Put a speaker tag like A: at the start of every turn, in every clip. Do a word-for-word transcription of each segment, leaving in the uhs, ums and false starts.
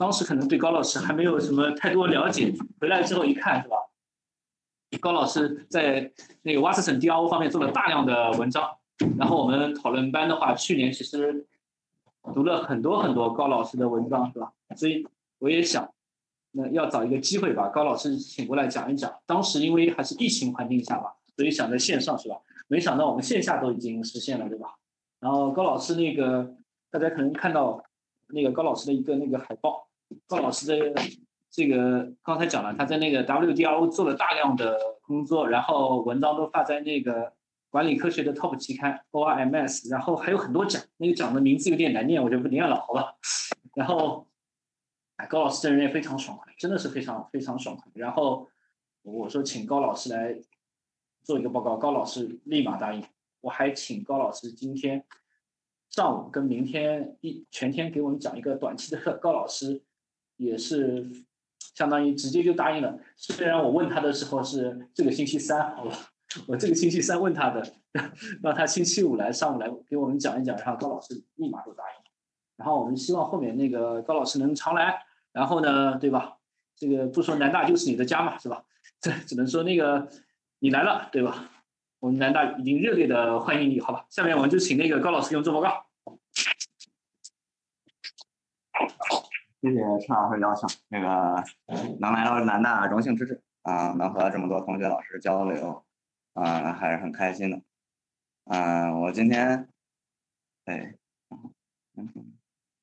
A: 当时可能对高老师还没有什么太多了解，回来之后一看，是吧？高老师在那个 Wasserstein D R O 方面做了大量的文章，然后我们讨论班的话，去年其实读了很多很多高老师的文章，是吧？所以我也想，那要找一个机会把高老师请过来讲一讲。当时因为还是疫情环境下吧，所以想在线上，是吧？没想到我们线下都已经实现了，对吧？然后高老师那个，大家可能看到那个高老师的一个那个海报，高老师的这个刚才讲了，他在那个 W D R O 做了大量的工作，然后文章都发在那个管理科学的 Top 期刊 O R M S， 然后还有很多奖，那个奖的名字有点难念，我就不念了，好吧？然后，哎，高老师这人也非常爽快，真的是非常非常爽快。然后我说请高老师来做一个报告，高老师立马答应。我还请高老师今天上午跟明天一全天给我们讲一个短期的课，高老师也是相当于直接就答应了。虽然我问他的时候是这个星期三，好吧，我这个星期三问他的，让他星期五来上午来给我们讲一讲，然后高老师立马就答应。然后我们希望后面那个高老师能常来，然后呢，对吧？这个不说南大就是你的家嘛，是吧？这只能说那个你来了，对吧？我们南大已经热烈的欢迎你，好吧？下面我们就请那个高老师给我们做报告。
B: 谢谢陈老师邀请，那个能来到南大荣幸之至啊，能和这么多同学老师交流啊，还是很开心的。嗯，我今天对，嗯。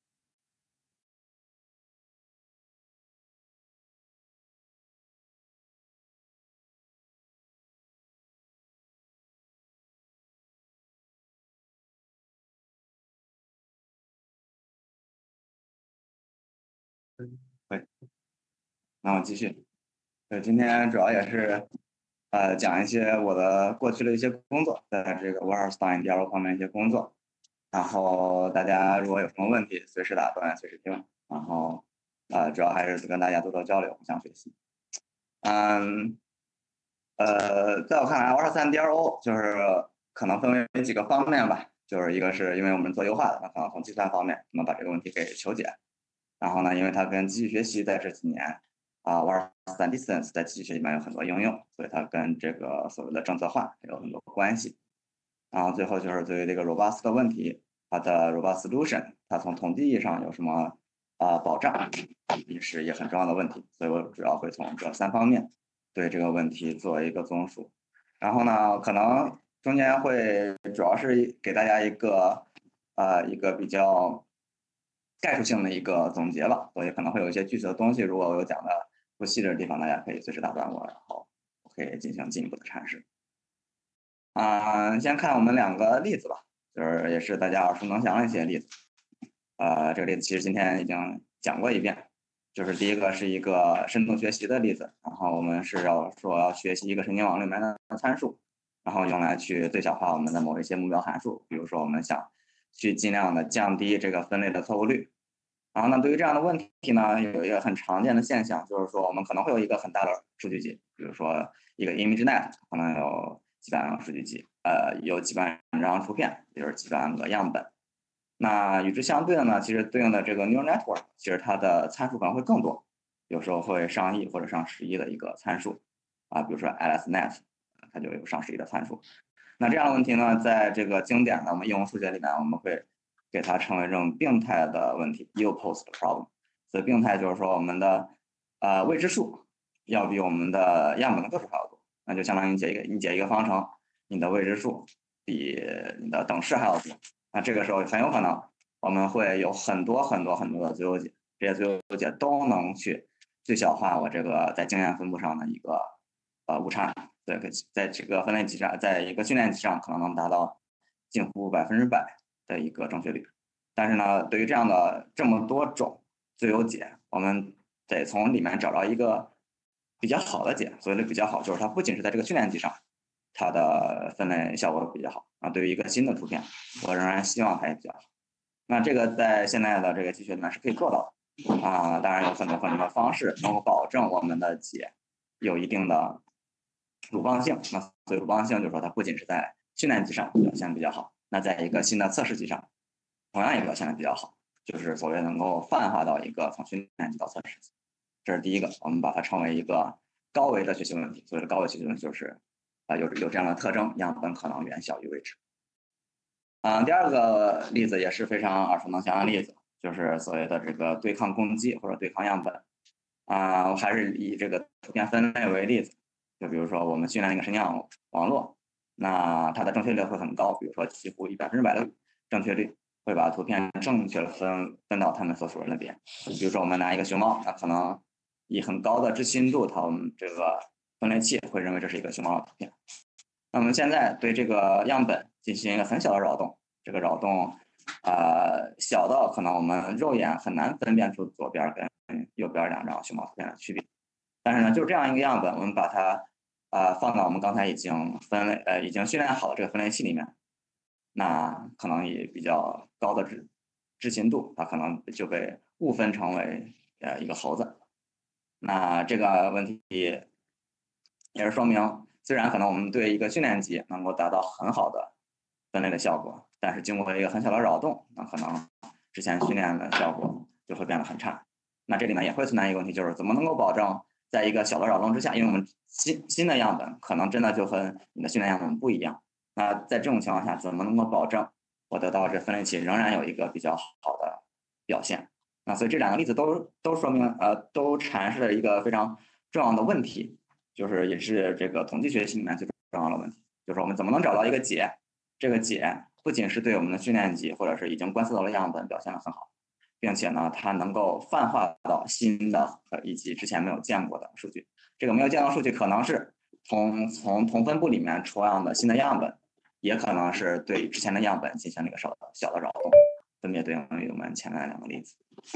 B: 对，那我继续。对，今天主要也是呃讲一些我的过去的一些工作，在这个 Wasserstein D R O 方面一些工作。然后大家如果有什么问题，随时打断，随时提问。然后呃，主要还是跟大家多多交流，互相学习。嗯，呃，在我看来 ，Wasserstein D R O 就是可能分为几个方面吧，就是一个是因为我们做优化的，那可能从计算方面能把这个问题给求解。然后呢，因为它跟机器学习在这几年啊 ，Wasserstein distance 在机器学习里面有很多应用，所以它跟这个所谓的政策化有很多关系。然后最后就是对于这个 robust 的问题，它的 robust solution， 它从统计意义上有什么啊、呃、保障，也是一个很重要的问题。所以我主要会从这三方面对这个问题做一个综述。然后呢，可能中间会主要是给大家一个呃一个比较概述性的一个总结吧，所以可能会有一些具体的东西，如果我有讲的不细致的地方，大家可以随时打断我，然后我可以进行进一步的阐释。啊、呃，先看我们两个例子吧，就是也是大家耳熟能详的一些例子。呃，这个例子其实今天已经讲过一遍，就是第一个是一个深度学习的例子，然后我们是要说要学习一个神经网里面的参数，然后用来去最小化我们的某一些目标函数，比如说我们想去尽量的降低这个分类的错误率。然后呢，对于这样的问题呢，有一个很常见的现象，就是说我们可能会有一个很大的数据集，比如说一个 ImageNet 可能有几百万个数据集，呃，有几万张图片，也就是几万个样本。那与之相对的呢，其实对应的这个 neural network， 其实它的参数可能会更多，有时候会上亿或者上十亿的一个参数啊，比如说 AlexNet， 它就有上十亿的参数。那这样的问题呢，在这个经典的我们应用数学里面，我们会给它称为这种病态的问题 ill-post problem。所以病态就是说我们的呃未知数要比我们的样本的个数还要多，那就相当于解一个你解一个方程，你的未知数比你的等式还要多。那这个时候很有可能我们会有很多很多很多的最优解，这些最优解都能去最小化我这个在经验分布上的一个呃误差。对，在这个分类集上，在一个训练集上可能能达到近乎百分之百的一个正确率。但是呢，对于这样的这么多种最优解，我们得从里面找到一个比较好的解。所谓的比较好，就是它不仅是在这个训练集上，它的分类效果比较好啊。对于一个新的图片，我仍然希望它也比较好。那这个在现在的这个机学里面是可以做到的啊。当然有很多很多的方式能够保证我们的解有一定的鲁棒性。那所以鲁棒性就是说它不仅是在训练集上表现比较好，那在一个新的测试集上同样也表现的比较好。 就是所谓能够泛化到一个从训练集到测试集。这是第一个，我们把它称为一个高维的学习问题。所谓的高维学习问题就是啊、呃、有有这样的特征，样本可能远小于未知。嗯、呃，第二个例子也是非常耳熟能详的例子，就是所谓的这个对抗攻击或者对抗样本。啊、呃，我还是以这个图片分类为例子，就比如说我们训练一个神经网络，那它的正确率会很高，比如说几乎以百分之百的正确率会把图片正确的分分到它们所属的那边。比如说我们拿一个熊猫，那可能以很高的置信度，它们这个分类器会认为这是一个熊猫的图片。那么现在对这个样本进行一个很小的扰动，这个扰动呃小到可能我们肉眼很难分辨出左边跟右边两张熊猫图片的区别。但是呢，就这样一个样本，我们把它呃放到我们刚才已经分类呃已经训练好的这个分类器里面，那可能以比较高的置置信度，它可能就被误分成为呃一个猴子。那这个问题也是说明，虽然可能我们对一个训练集能够达到很好的分类的效果，但是经过一个很小的扰动，那可能之前训练的效果就会变得很差。那这里面也会存在一个问题，就是怎么能够保证在一个小的扰动之下，因为我们新新的样本可能真的就和你的训练样本不一样。那在这种情况下，怎么能够保证我得到这分类器仍然有一个比较好的表现？那所以这两个例子都都说明，呃，都阐释了一个非常重要的问题，就是也是这个统计学习里面最重要的问题，就是我们怎么能找到一个解？这个解不仅是对我们的训练集或者是已经观测到的样本表现得很好，并且呢，它能够泛化到新的以及之前没有见过的数据。这个没有见到的数据可能是从从同分布里面抽样的新的样本，也可能是对之前的样本进行了一个小的小的扰动，分别对应于我们前面两个例子。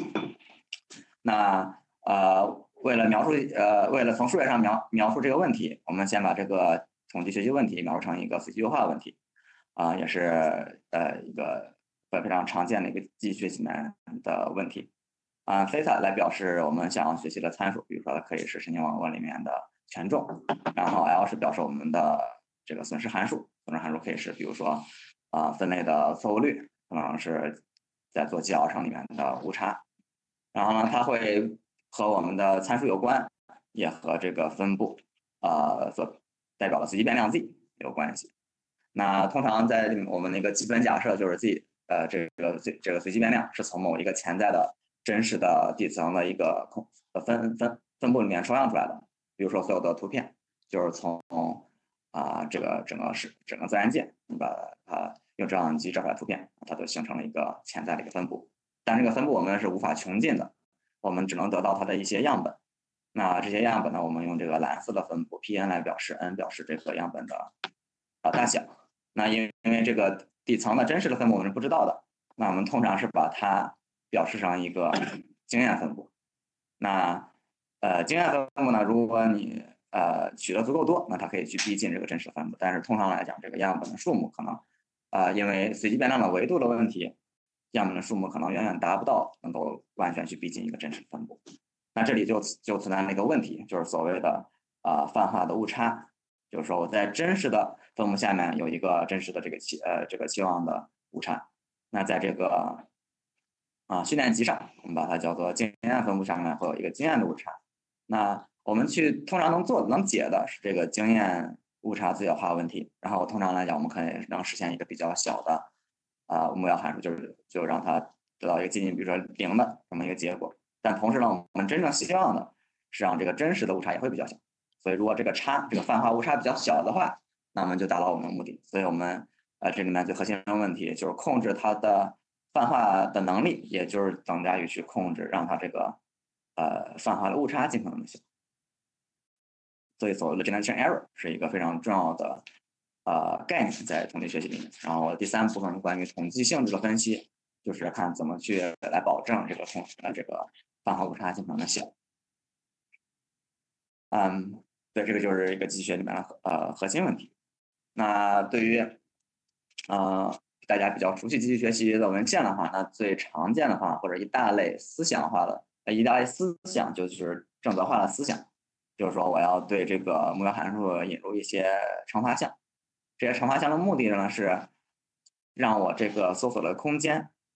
B: 那呃，为了描述呃，为了从数学上描描述这个问题，我们先把这个统计学习问题描述成一个随机优化问题，啊、呃，也是呃一个非常常见的一个机器学习里面的问题。啊、呃、，theta 来表示我们想要学习的参数，比如说它可以是神经网络里面的权重，然后 L 是表示我们的这个损失函数，损失函数可以是比如说啊、呃、分类的错误率，可能是在做 G 耦程里面的误差。然后呢，它会和我们的参数有关，也和这个分布呃所代表的随机变量 z 有关系。那通常在我们那个基本假设就是 z 呃这个这个随机变量是从某一个潜在的真实的底层的一个空分分分布里面抽样出来的。比如说所有的图片就是从啊、呃、这个整个是整个自然界，你把它用照相机照出来图片，它就形成了一个潜在的一个分布。但这个分布我们是无法穷尽的，我们只能得到它的一些样本。那这些样本呢，我们用这个蓝色的分布 P n 来表示 ，n 表示这个样本的啊大小。那因为因为这个底层的真实的分布我们是不知道的，那我们通常是把它表示成一个经验分布。那呃经验分布呢，如果你呃取得足够多，那它可以去逼近这个真实的分布。但是通常来讲，这个样本的数目可能啊、呃、因为随机变量的维度的问题，样本的数目可能远远达不到能够完全去逼近一个真实分布。那这里就就存在了一个问题，就是所谓的啊、呃、泛化的误差，就是说我在真实的分布下面有一个真实的这个期呃这个期望的误差，那在这个啊训练集上，我们把它叫做经验分布上面会有一个经验的误差。那我们去通常能做能解的是这个经验误差最小化问题，然后通常来讲我们可以能实现一个比较小的啊、呃、目标函数，就是就让它得到一个接近比如说零的这么一个结果。但同时呢，我们真正希望的是让这个真实的误差也会比较小。所以如果这个差这个泛化误差比较小的话，那我们就达到我们的目的。所以我们呃这里面最核心的问题就是控制它的泛化的能力，也就是等价于去控制让它这个呃泛化的误差尽可能的小。所以所谓的 generation error 是一个非常重要的呃概念在统计学习里面。然后第三部分关于统计性质的分析，就是看怎么去来保证这个控呃这个泛化误差尽可能的小。嗯，对，这个就是一个机器学里面的呃核心问题。那对于呃大家比较熟悉机器学习的文献的话，那最常见的话或者一大类思想化的呃一大类思想就是正则化的思想，就是说我要对这个目标函数引入一些乘法项，这些乘法项的目的呢是让我这个搜索的空间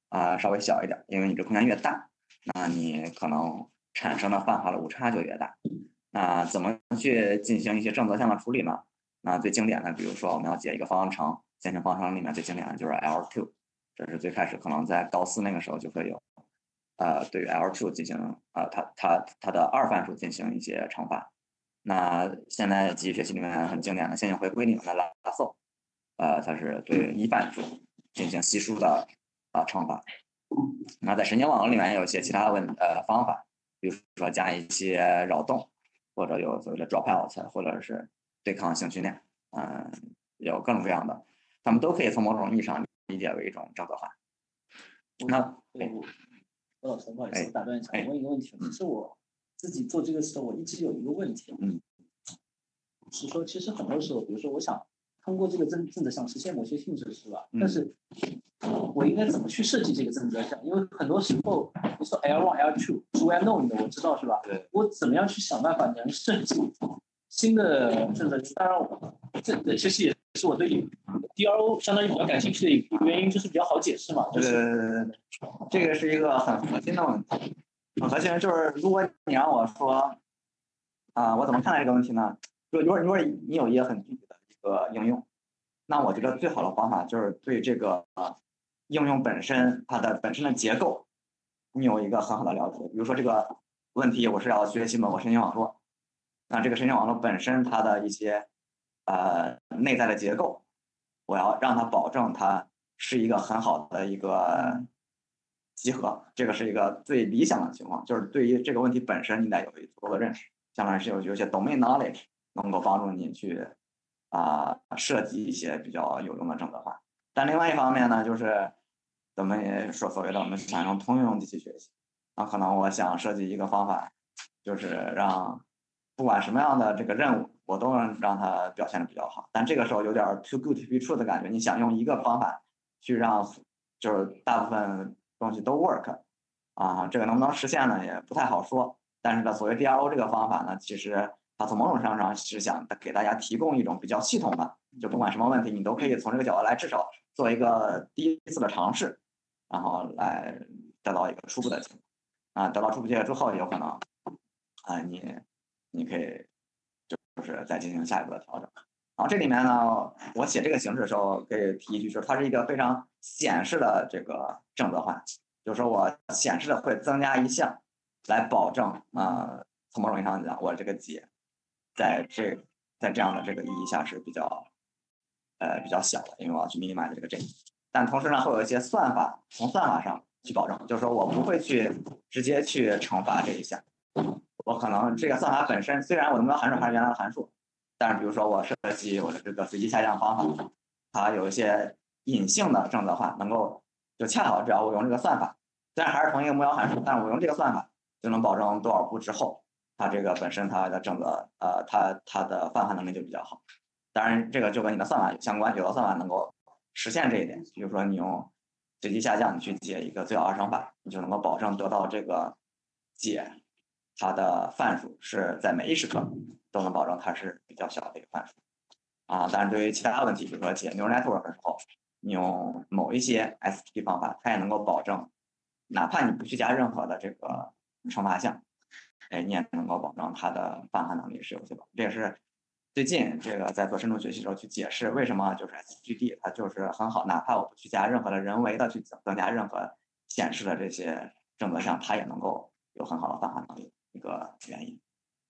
B: 啊、呃、稍微小一点，因为你这空间越大，那你可能产生的泛化的误差就越大。那怎么去进行一些正则项的处理呢？那最经典的，比如说我们要解一个方程，线性方程里面最经典的就是 L 二， 这是最开始可能在高四那个时候就会有，呃，对于 L 二 进行呃它它它的二范数进行一些乘法。那现在机器学习里面很经典的线性回归里面的拉搜，呃，它是对一范数进行系数的啊、呃、乘法。那在神经网络里面有一些其他问呃方法，比如说加一些扰动，或者有所谓的 dropout， 或者是对抗性训练，嗯、呃，有各种各样的，它们都可以从某种意义上理解为一种正则化。那
C: 我我老师不好意思，我打断一下，我问一个问题。其实我自己做这个时候，我一直有一个问题，
B: 嗯，
C: 是说其实很多时候，比如说我想通过这个正正则项实现某些性质，是吧？但是我应该怎么去设计这个正则项？因为很多时候，比如说 L 一 L 二是 well-known 的，我知道是吧？
B: 对。
C: 我怎么样去想办法能设计新的正则？当然我，这这其实也是我对 D R O 相当于比较感兴趣的一个原因，就是比较好解释嘛。就是、
B: 对对对对对，这个是一个很核心的问题。很核心就是，如果你让我说，啊、呃，我怎么看待这个问题呢？如果如果你有一个很具体的一个应用，那我觉得最好的方法就是对这个呃应用本身它的本身的结构，你有一个很好的了解。比如说这个问题，我是要学习某个神经网络，那这个神经网络本身它的一些呃内在的结构，我要让它保证它是一个很好的一个集合，这个是一个最理想的情况，就是对于这个问题本身你得有足够的认识，相当于是有有些 domain knowledge 能够帮助你去啊、呃、设计一些比较有用的正则化。但另外一方面呢，就是咱们也说所谓的我们想用通用机器学习，那可能我想设计一个方法，就是让不管什么样的这个任务，我都能让它表现的比较好。但这个时候有点 too good to be true 的感觉，你想用一个方法去让就是大部分东西都 work 啊，这个能不能实现呢？也不太好说。但是呢，所谓 D R O 这个方法呢，其实它从某种上上是想给大家提供一种比较系统的，就不管什么问题，你都可以从这个角度来，至少做一个第一次的尝试，然后来得到一个初步的结果。啊，得到初步结果之后，有可能啊，你你可以就是再进行下一步的调整。然后这里面呢，我写这个形式的时候可以提一句，就是它是一个非常显示的这个正则化，就是说我显示的会增加一项，来保证啊、呃，从某种意义上讲，我这个解在这在这样的这个意义下是比较呃比较小的，因为我要去 minimax 这个 j， 但同时呢，会有一些算法从算法上去保证，就是说我不会去直接去乘法这一项，我可能这个算法本身虽然我的目标函数还是原来的函数。但是比如说我设计我的这个随机下降方法，它有一些隐性的正则化，能够就恰好只要我用这个算法，虽然还是同一个目标函数，但是我用这个算法就能保证多少步之后，它这个本身它的正则呃它它的泛化能力就比较好。当然这个就跟你的算法有相关，有的算法能够实现这一点，比如说你用随机下降你去解一个最小二乘法，你就能够保证得到这个解它的范数是在每一时刻都能保证它是比较小的一个范数啊。但是对于其他问题，比如说解 neural network 的时候，你用某一些 S T 方法，它也能够保证，哪怕你不去加任何的这个乘法项，哎，你也能够保证它的泛化能力是有些保证。这也是最近这个在做深度学习的时候去解释为什么就是 S G D 它就是很好，哪怕我不去加任何的人为的去增加任何显示的这些正则项，它也能够有很好的泛化能力一个原因。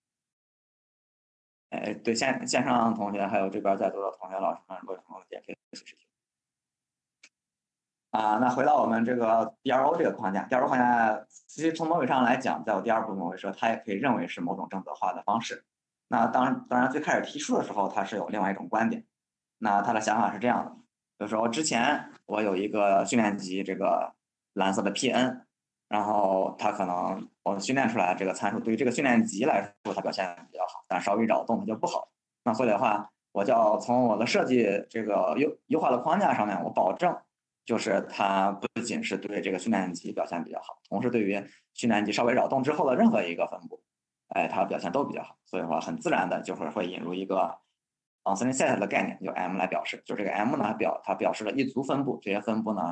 B: 哎，对线线上同学还有这边在座的同学老师们，如果有什么问题也可以随时提。啊，那回到我们这个 D R O 这个框架 ，D R O 框架其实从某种上来讲，在我第二部分我会说，它也可以认为是某种正则化的方式。那当然，当然最开始提出的时候，它是有另外一种观点。那他的想法是这样的，就是说之前我有一个训练集，这个蓝色的 P N， 然后它可能我训练出来这个参数对于这个训练集来说，它表现比较好，但稍微扰动它就不好。那所以的话，我就要从我的设计这个优优化的框架上面，我保证。就是它不仅是对这个训练集表现比较好，同时对于训练集稍微扰动之后的任何一个分布，哎，它表现都比较好。所以说很自然的就是会引入一个 uncertain set 的概念，用 M 来表示。就这个 M 呢表它表示了一组分布，这些分布呢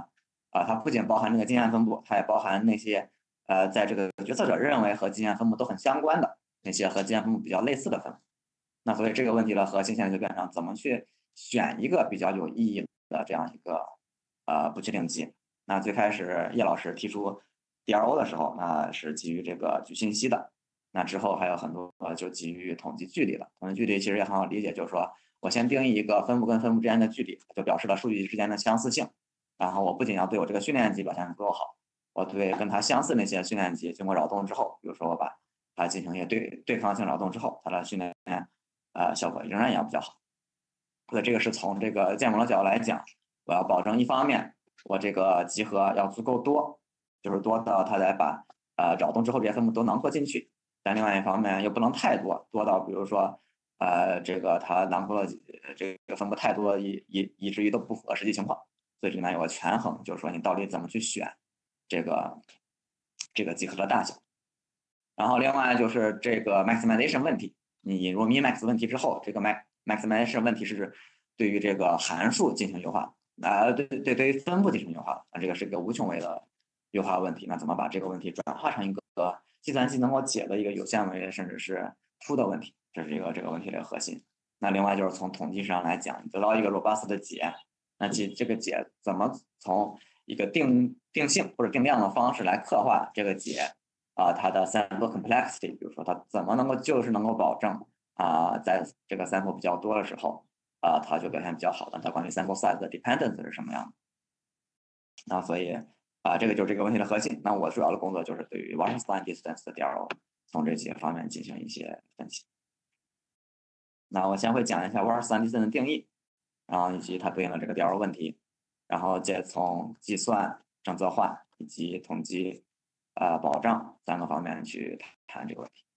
B: 啊、它不仅包含这个经验分布，它也包含那些呃在这个决策者认为和经验分布都很相关的那些和经验分布比较类似的分布。那所以这个问题的核心现在就变成怎么去选一个比较有意义的这样一个呃不确定集。那最开始叶老师提出 D R O 的时候，那是基于这个矩信息的。那之后还有很多呃就基于统计距离的。统计距离其实也很好理解，就是说我先定义一个分布跟分布之间的距离，就表示了数据之间的相似性。然后我不仅要对我这个训练集表现得够好，我对跟它相似那些训练集经过扰动之后，比如说我把它进行一些对对抗性扰动之后，它的训练呃效果仍然也要比较好。所以这个是从这个建模的角度来讲，我要保证一方面我这个集合要足够多，就是多到它来把呃扰动之后这些分布都囊括进去，但另外一方面又不能太多，多到比如说呃这个它囊括了这个分布太多，以以以至于都不符合实际情况。所以这里面有个权衡，就是说你到底怎么去选这个这个集合的大小。然后另外就是这个 maximization 问题，你引入 minimax 问题之后，这个 max maximization 问题是对于这个函数进行优化，啊、呃、对对对于分布进行优化，啊这个是一个无穷维的优化问题。那怎么把这个问题转化成一个计算机能够解的一个有限维甚至是凸的问题，这是一个这个问题的核心。那另外就是从统计上来讲，得到一个 robust 的解。那解这个解怎么从一个定定性或者定量的方式来刻画这个解啊、呃，它的 sample complexity， 比如说它怎么能够就是能够保证啊、呃，在这个 sample 比较多的时候啊、呃，它就表现比较好的。它关于 sample size 的 dependence 是什么样的？那所以啊、呃，这个就是这个问题的核心。那我主要的工作就是对于 Wasserstein distance 的 D R O 从这几个方面进行一些分析。那我先会讲一下 Wasserstein distance 的定义。然后以及它对应的这个 D R O 问题，然后再从计算、政策化以及统计、呃保障三个方面去谈这个问题。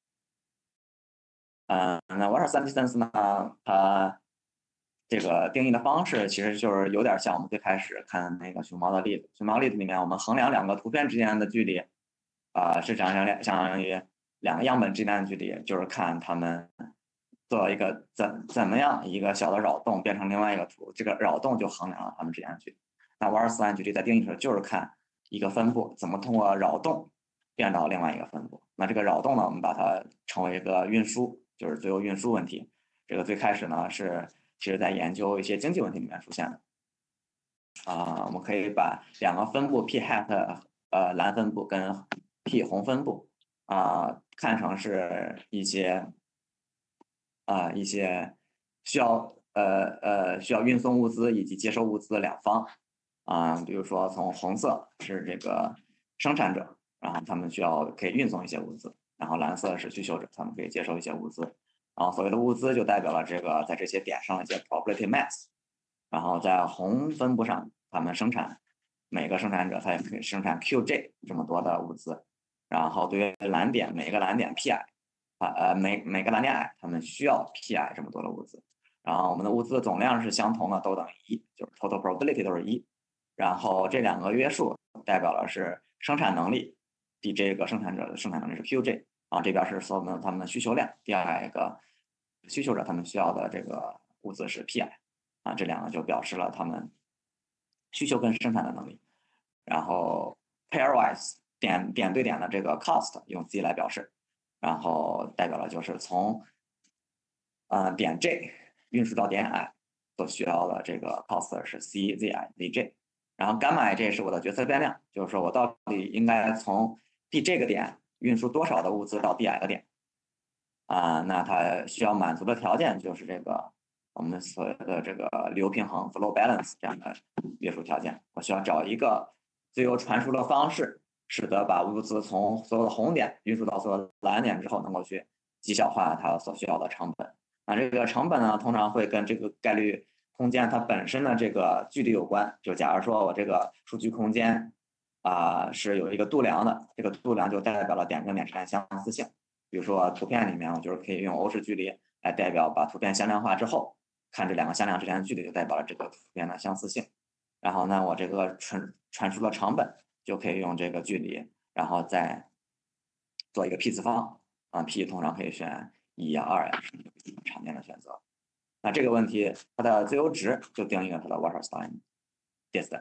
B: 嗯、呃，那 Wasserstein distance 呢，它这个定义的方式其实就是有点像我们最开始看那个熊猫的例子。熊猫例子里面，我们衡量两个图片之间的距离，啊、呃，是相当相当于两个样本之间的距离，就是看它们做一个怎怎么样一个小的扰动变成另外一个图，这个扰动就衡量了它们之间的距离。那瓦尔斯坦距离在定义上就是看一个分布怎么通过扰动变到另外一个分布。那这个扰动呢，我们把它称为一个运输，就是最后运输问题。这个最开始呢是其实在研究一些经济问题里面出现的。啊、呃，我们可以把两个分布 p hat 呃蓝分布跟 p 红分布啊、呃、看成是一些啊、呃、一些需要呃呃需要运送物资以及接收物资的两方啊、呃，比如说从红色是这个生产者，然后他们需要可以运送一些物资，然后蓝色是需求者，他们可以接收一些物资，然后所谓的物资就代表了这个在这些点上的一些 probability mass。然后在红分布上，他们生产每个生产者他也可以生产 Q J 这么多的物资，然后对于蓝点每个蓝点 P I 啊呃每每个蓝点 I 他们需要 P I 这么多的物资，然后我们的物资的总量是相同的，都等于一，就是 total probability 都是一，然后这两个约束代表了是生产能力，比这个生产者的生产能力是 Q J， 然后这边是说明他们的需求量，第二个需求者他们需要的这个物资是 P I。啊，这两个就表示了他们需求跟生产的能力。然后 pairwise 点点对点的这个 cost 用 z 来表示，然后代表了就是从呃点 j 运输到点 i 所需要的这个 cost 是 c z i z j， 然后 gamma i j 是我的决策变量，就是说我到底应该从 b 这个点运输多少的物资到 b i 个点啊、呃，那它需要满足的条件就是这个。我们所谓的这个流平衡 flow balance 这样的约束条件，我需要找一个最优传输的方式，使得把物资从所有的红点运输到所有的蓝点之后，能够去极小化它所需要的成本。那这个成本呢，通常会跟这个概率空间它本身的这个距离有关。就假如说我这个数据空间啊、呃、是有一个度量的，这个度量就代表了点跟点之间相似性。比如说图片里面，我就是可以用欧式距离来代表把图片向量化之后。看这两个向量之间的距离就代表了这个图片的相似性，然后呢，我这个传传输的成本就可以用这个距离，然后再做一个 p 次方啊 ，p 通常可以选一呀、二呀，是常见的选择。那这个问题它的最优值就定义了它的 Wasserstein distance。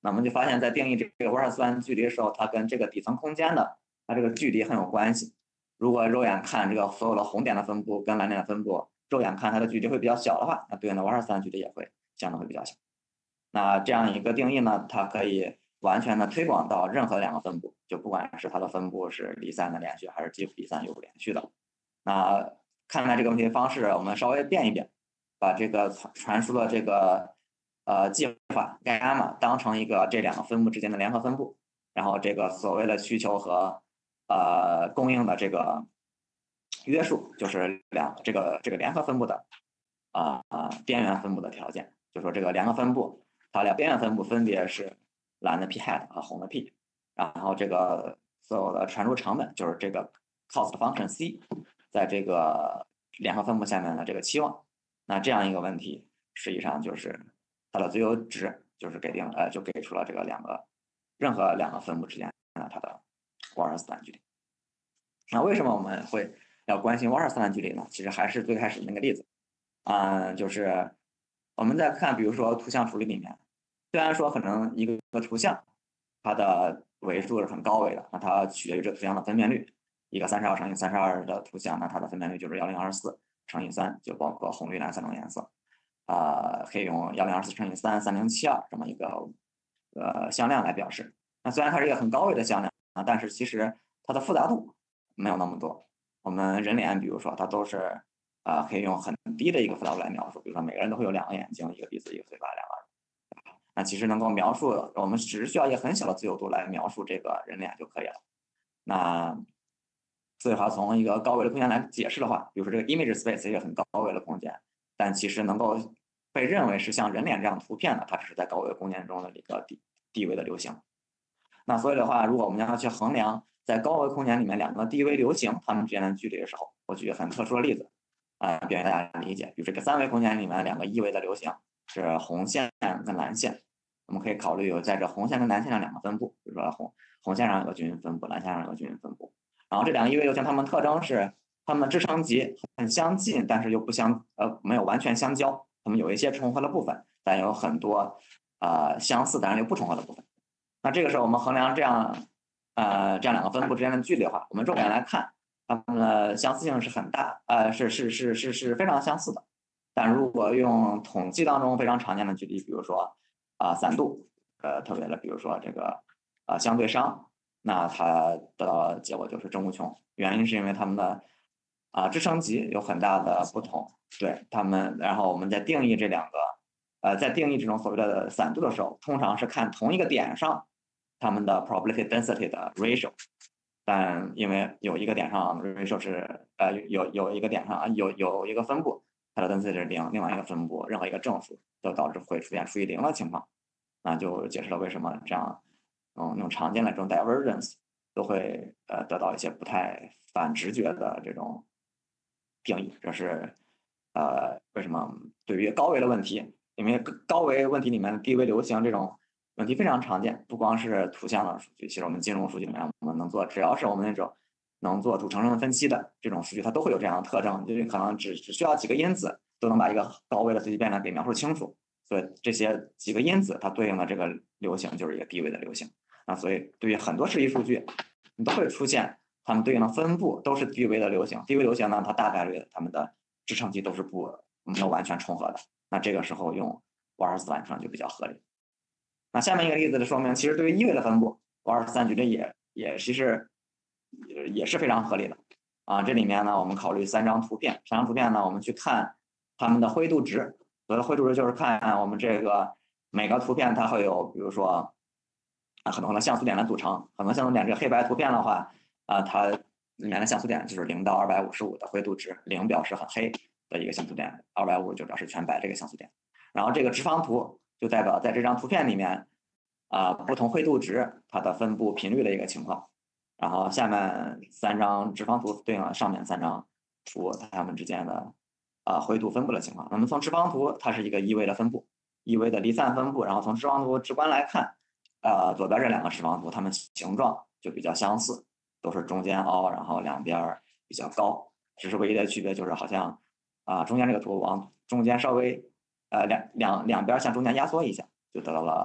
B: 那我们就发现，在定义这个 Wasserstein 距离的时候，它跟这个底层空间的它这个距离很有关系。如果肉眼看这个所有的红点的分布跟蓝点的分布，肉眼看它的距离会比较小的话，那对应的 Wasserstein 距离也会相对会比较小。那这样一个定义呢，它可以完全的推广到任何两个分布，就不管是它的分布是离散的连续，还是既不离散又不连续的。那看待这个问题的方式，我们稍微变一变，把这个传输的这个呃计划 gamma 当成一个这两个分布之间的联合分布，然后这个所谓的需求和呃供应的这个约束，就是两这个这个联合分布的啊啊、呃、边缘分布的条件，就说这个联合分布它俩边缘分布分别是蓝的 p hat 和红的 p， 然后这个所有的传输成本就是这个 cost function c 在这个联合分布下面的这个期望。那这样一个问题实际上就是它的最优值就是给定呃就给出了这个两个任何两个分布之间的它的 Wasserstein 距离。那为什么我们会要关心 Wasserstein 距离呢？其实还是最开始那个例子啊、呃，就是我们在看比如说图像处理里面，虽然说可能一个图像它的维数是很高维的，那它取决于这个图像的分辨率，一个三十二乘以三十二的图像，那它的分辨率就是一零二四乘以三，就包括红绿蓝三种颜色，啊、呃，可以用一零二四乘以三三零七二这么一个呃向量来表示。那虽然它是一个很高维的向量啊，但是其实它的复杂度没有那么多。我们人脸比如说它都是啊、呃、可以用很低的一个复杂度来描述，比如说每个人都会有两个眼睛、一个鼻子、一个嘴巴、两个耳。那其实能够描述，我们只需要一个很小的自由度来描述这个人脸就可以了。那所以话从一个高维的空间来解释的话，比如说这个 image space 是一个很高维的空间，但其实能够被认为是像人脸这样图片的，它只是在高维空间中的一个低低维的流行。那所以的话，如果我们要去衡量在高维空间里面两个低维流行它们之间的距离的时候，我举个很特殊的例子啊、呃，便于大家理解。比如这个三维空间里面两个一维的流行是红线跟蓝线，我们可以考虑有在这红线跟蓝线上两个分布，比如说红红线上有个均匀分布，蓝线上有个均匀分布。然后这两个一维流行它们特征是它们支撑级很相近，但是又不相呃没有完全相交，它们有一些重合的部分，但有很多呃相似但是又不重合的部分。那这个时候我们衡量这样呃这样两个分布之间的距离的话，我们肉眼来看，它们的相似性是很大，呃是是是是是非常相似的。但如果用统计当中非常常见的距离，比如说啊、呃、散度，呃特别的比如说这个啊、呃、相对熵，那它得到的结果就是正无穷。原因是因为它们的啊、呃、支撑级有很大的不同，对它们，然后我们在定义这两个呃在定义这种所谓的散度的时候，通常是看同一个点上它们的 probability density 的 ratio。但因为有一个点上 ratio 是呃有有一个点上有有一个分布，它的 density 是零，另外一个分布任何一个正数都导致会出现除以零的情况，那就解释了为什么这样，嗯，用常见的这种 divergence 都会呃得到一些不太反直觉的这种定义，这是呃为什么对于高维的问题，因为高维问题里面低维流行这种问题非常常见，不光是图像的数据，其实我们金融数据里面我们能做，只要是我们那种能做主成分分析的这种数据，它都会有这样的特征，就是可能只只需要几个因子都能把一个高维的随机变量给描述清楚，所以这些几个因子它对应的这个流行就是一个低维的流行。那所以对于很多示意数据，你都会出现它们对应的分布都是低维的流行，低维流行呢，它大概率它们的支撑级都是不没有完全重合的，那这个时候用瓦尔斯坦上就比较合理。那下面一个例子的说明，其实对于一维的分布，瓦尔斯坦觉得也也其实也是非常合理的啊。这里面呢，我们考虑三张图片，三张图片呢，我们去看它们的灰度值。所谓的灰度值就是看我们这个每个图片它会有，比如说啊很多的像素点来组成，很多像素点，这个黑白图片的话，啊它里面的像素点就是零到二百五十五的灰度值，零表示很黑的一个像素点，二百五就表示全白这个像素点。然后这个直方图就代表在这张图片里面，啊、呃、不同灰度值它的分布频率的一个情况。然后下面三张直方图对应了上面三张图它们之间的啊、呃、灰度分布的情况。那么从直方图它是一个一维的分布，一维的离散分布。然后从直方图直观来看，呃左边这两个直方图它们形状就比较相似，都是中间凹，然后两边比较高，只是唯一的区别就是好像啊、呃、中间这个图往中间稍微呃两两两边向中间压缩一下，就得到了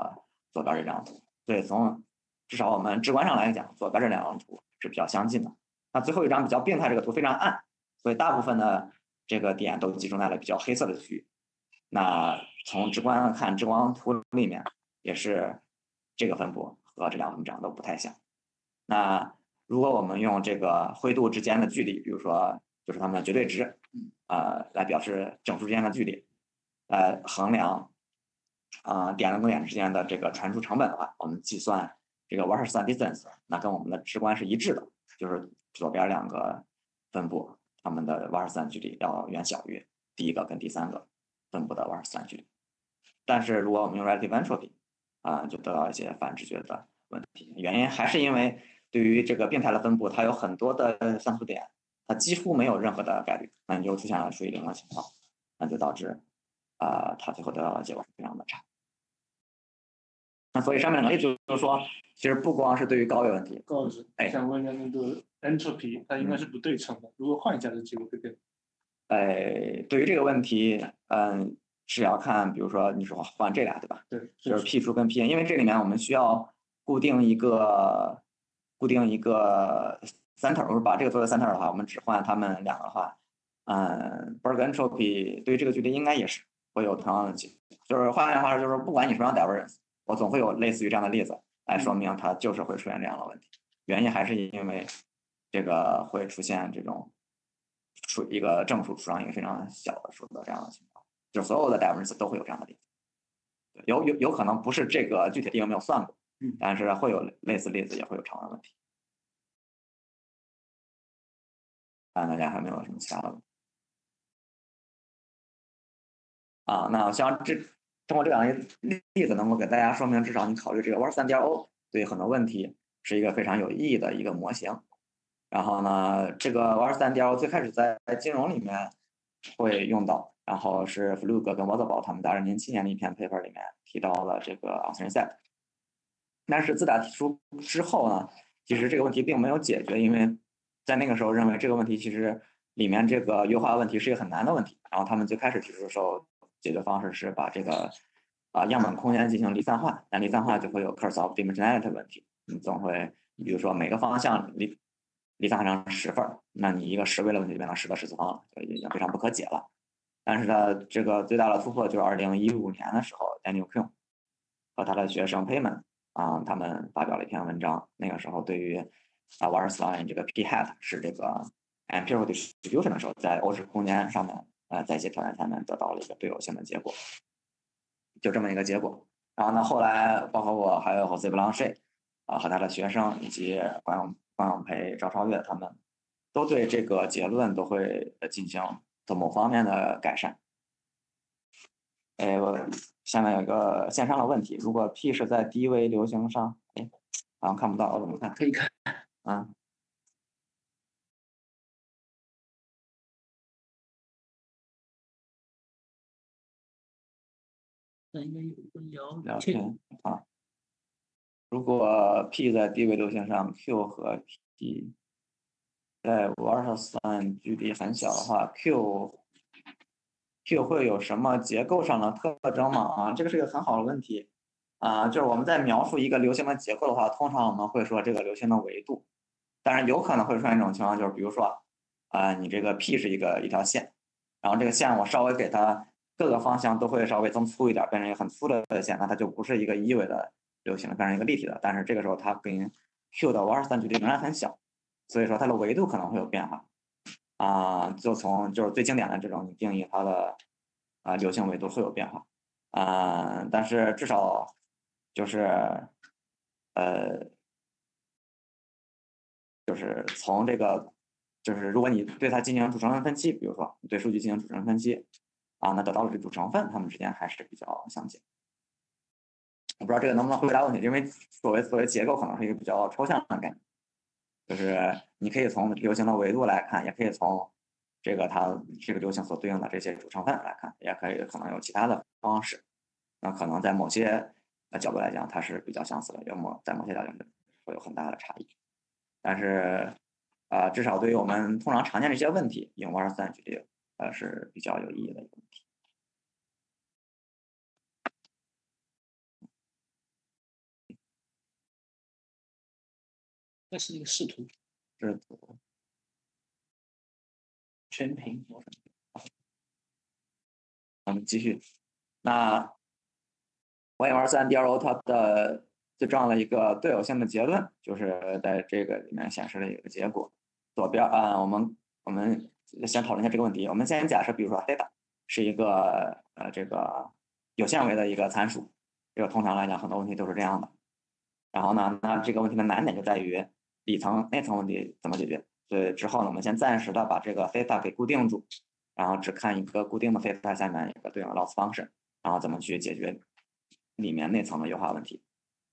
D: 左边这张图。所以从至少我们直观上来讲，左边这两张图是比较相近的。那最后一张比较病态，这个图非常暗，所以大部分的这个点都集中在了比较黑色的区域。那从直观看，直观图里面也是这个分布和这两个分布长得都不太像。那如果我们用这个灰度之间的距离，比如说就是它们的绝对值，呃，来表示整数之间的距离，来衡量啊、呃、点跟点之间的这个传输成本的话，我们计算这个 Wasserstein distance， 那跟我们的直观是一致的，就是左边两个分布，它们的 Wasserstein 距离要远小于第一个跟第三个分布的 Wasserstein 距离。但是如果我们用 relative entropy 啊、呃，就得到一些反直觉的问题。原因还是因为对于这个病态的分布，它有很多的相似点，它几乎没有任何的概率，那你就出现了属于零的情况，那就导致啊、呃，它最后得到的结果非常的差。那所以上面两个例子就是说，其实不光是对于高位问题，
E: 高老师，
D: 哎，
E: 想问一下那个 entropy，它应该是不对称的，嗯、如果换一下的结果会变。
D: 哎，对于这个问题，嗯，是要看，比如说你说换这俩，对吧？
E: 对，
D: 就是 P 除跟 P， 因为这里面我们需要固定一个固定一个 center， 我把这个作为 center 的话，我们只换它们两个的话，嗯 ，Berg entropy 对于这个距离应该也是会有同样的结果，就是换句话说，就是不管你什么样 divergence， 我总会有类似于这样的例子来说明它就是会出现这样的问题。原因还是因为这个会出现这种数一个正数除上一个非常小的数的这样的情况，就是所有的 divergence 都会有这样的例子。有有有可能不是这个具体地方没有算过，但是会有类似例子，也会有常的问题。看大家还没有什么其他的问题啊？那我希望这通过这两个例子能够给大家说明，至少你考虑这个 Wasserstein D R O 对很多问题是一个非常有意义的一个模型。然后呢，这个 Wasserstein D R O 最开始在金融里面会用到，然后是 Flug 跟 Wasserstein 他们在二零零七年的一篇 paper 里面提到了这个 Austrian set。但是自打提出之后呢，其实这个问题并没有解决，因为在那个时候认为这个问题其实里面这个优化问题是一个很难的问题。然后他们最开始提出的时候，解决方式是把这个啊、呃、样本空间进行离散化，但离散化就会有 curse of dimensionality 问题，你总会比如说每个方向离离散化成十份，那你一个十位的问题就变成十的十次方了，就已经非常不可解了。但是呢，这个最大的突破就是二零一五年的时候 ，Daniel Kuhn 和他的学生 Payman 啊，他们发表了一篇文章。那个时候对于啊 Wasserstein 这个 p hat 是这个 empirical distribution 的时候，在欧式空间上面，呃，在一些条件下面得到了一个对偶性的结果，就这么一个结果。然后呢，后来包括我还有 Jose Blanche 啊和他的学生以及关永关永培、赵超越他们，都对这个结论都会进行做某方面的改善。哎，我下面有一个线上的问题，如果 P 是在低维流行上，哎，好像看不到，我怎么看？
C: 可以看。
D: 啊。
C: 那应该有一个聊
D: 聊天啊。如果 P 在低维流行上 ，Q 和 P 在 Wasserstein 距离很小的话 ，Q Q 会有什么结构上的特征吗？啊，这个是一个很好的问题啊。就是我们在描述一个流星的结构的话，通常我们会说这个流星的维度，但是有可能会出现一种情况，就是比如说啊，你这个 P 是一个一条线，然后这个线我稍微给它各个方向都会稍微增粗一点，变成一个很粗的线，那它就不是一个一维的流行，变成一个立体的。但是这个时候它跟 Q 的 Wasserstein 距离仍然很小，所以说它的维度可能会有变化。啊，就从就是最经典的这种，你定义它的啊流行维度会有变化，啊，但是至少就是呃，就是从这个就是如果你对它进行主成分分析，比如说你对数据进行主成分分析，啊，那得到了这主成分，它们之间还是比较相近。我不知道这个能不能回答问题，因为所谓所谓结构可能是一个比较抽象的概念。就是你可以从流行的维度来看，也可以从这个它这个流行所对应的这些主成分来看，也可以可能有其他的方式。那可能在某些角度来讲，它是比较相似的，要么在某些角度会有很大的差异。但是，呃，至少对于我们通常常见的一些问题，用 Wasserstein 举例，呃，是比较有意义的一个问题。
C: 那是一个视图，
D: 视图
C: 全屏。
D: 我们继续。那 Y M 三 D R O 它的最重要的一个对偶性的结论，就是在这个里面显示了一个结果。左边啊，我们我们先讨论一下这个问题。我们先假设，比如说 theta 是一个呃这个有限维的一个参数，这个通常来讲很多问题都是这样的。然后呢，那这个问题的难点就在于里层内层问题怎么解决。所以之后呢，我们先暂时的把这个 theta 给固定住，然后只看一个固定的 theta 下面一个对应的 loss function， 然后怎么去解决里面内层的优化问题。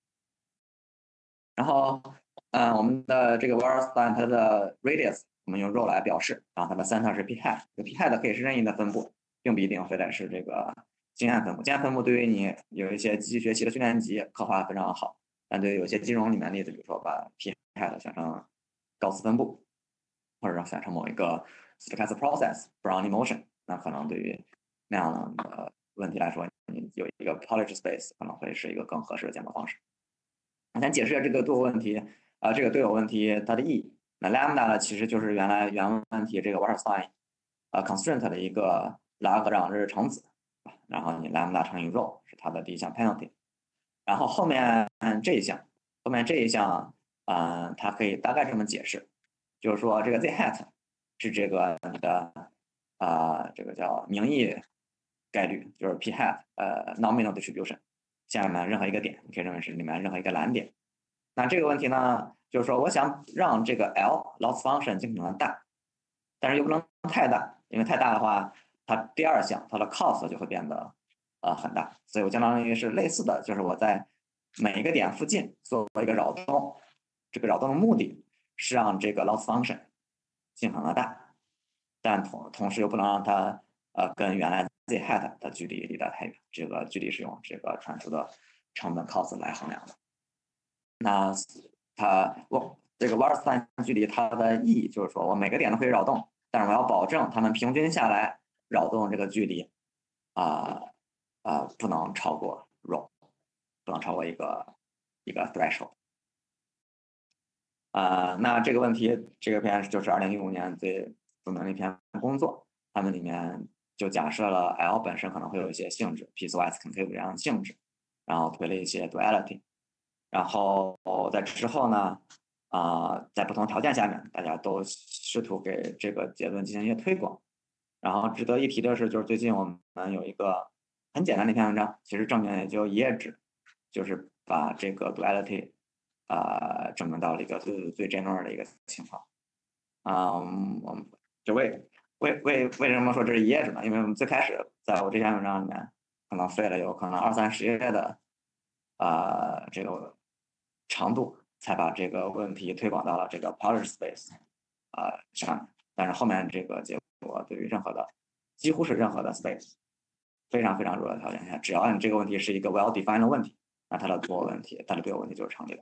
D: 然后，呃，我们的这个 Wasserstein 它的 radius 我们用 rho 来表示，然后它的 center 是 p hat， 这个 p hat 可以是任意的分布，并不一定非得是这个经验分布。经验分布对于你有一些机器学习的训练集刻画非常好，但对于有些金融里面的例子，比如说把 p hat 选成高斯分布，或者选成某一个 stochastic process Brownian motion， 那可能对于那样的问题来说，你有一个 Polish space 可能会是一个更合适的建模方式。我先解释一下这个对偶问题，啊、呃，这个对偶问题它的意义。那 lambda 呢，其实就是原来原问题这个 Wasserstein 啊、呃、constraint 的一个拉格朗日乘子，然后你 lambda 乘以 rho 是它的第一项 penalty。然后后面这一项，后面这一项，啊、呃，它可以大概这么解释，就是说这个 z hat 是这个你的啊、呃、这个叫名义概率，就是 p hat 呃 nominal distribution。下面任何一个点，你可以认为是里面任何一个蓝点。那这个问题呢，就是说我想让这个 L loss function 尽可能大，但是又不能太大，因为太大的话，它第二项它的 cost 就会变得呃很大。所以我相当于是类似的，就是我在每一个点附近做一个扰动，这个扰动的目的是让这个 loss function 尽可能大，但同同时又不能让它呃跟原来z hat 的距离离得太远，这个距离是用这个传输的成本 cost 来衡量的。那它我这个 Wasserstein 距离它的意义就是说我每个点都可以扰动，但是我要保证它们平均下来扰动这个距离啊啊、呃呃、不能超过 rho， 不能超过一个一个 threshold。啊、呃，那这个问题这个篇就是二零一五年最著名的一篇工作，他们里面就假设了 L 本身可能会有一些性质 piecewise concave 这样的性质，然后推了一些 duality， 然后在之后呢，啊、呃，在不同条件下面，大家都试图给这个结论进行一些推广。然后值得一提的是，就是最近我们有一个很简单的一篇文章，其实证明也就一页纸，就是把这个 duality 啊、呃、证明到了一个最最 general 的一个情况。啊、呃，我们就为为为为什么说这是一页纸呢？因为我们最开始在我这篇文章里面，可能费了有可能二三十页的啊、呃、这个长度，才把这个问题推广到了这个 Polish space 啊、呃、上面。但是后面这个结果对于任何的几乎是任何的 space 非常非常弱的条件下，只要你这个问题是一个 well defined 的问题，那它的对偶问题，它的对偶问题就是成立的。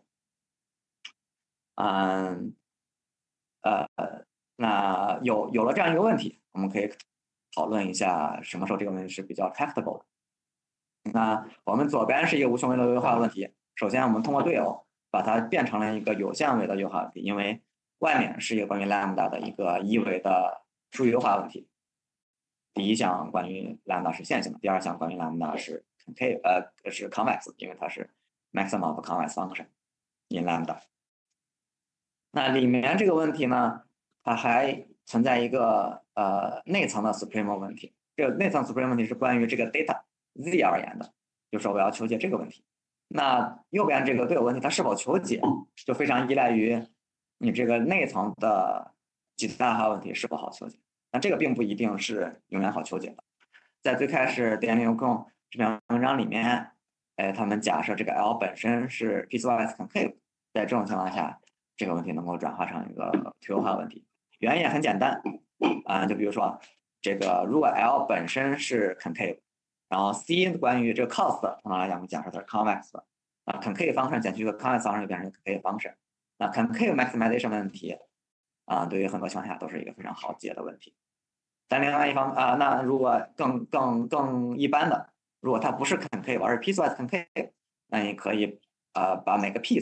D: 嗯，呃，那有有了这样一个问题，我们可以讨论一下什么时候这个问题是比较 tractable 的。那我们左边是一个无穷维的优化问题，首先我们通过对偶把它变成了一个有限维的优化问题，因为外面是一个关于 lambda 的一个一维的数域优化问题。第一项关于 lambda 是线性的，第二项关于 lambda 是 concave 呃是 convex， 因为它是 maximum of convex function in lambda。那里面这个问题呢，它还存在一个呃内层的 supreme 问题。这个内层 supreme 问题是关于这个 data z 而言的，就是说我要求解这个问题。那右边这个对偶问题它是否求解，就非常依赖于你这个内层的极大化问题是否好求解。那这个并不一定是永远好求解的。在最开始点零共这篇文章里面，哎，他们假设这个 L 本身是 piecewise concave， 在这种情况下，这个问题能够转化成一个推优化问题。原因也很简单啊、呃，就比如说这个如果 L 本身是 concave， 然后 C 关于这个 cost 通常来讲，我们假设它是 convex 的啊 ，concave function 减去一个 convex function 就变成 concave function。那 concave maximization 问题啊、呃，对于很多情况下都是一个非常好解的问题。但另外一方啊、呃，那如果更更更一般的，如果它不是 concave 而是 piecewise concave， 那你可以呃把每个 piece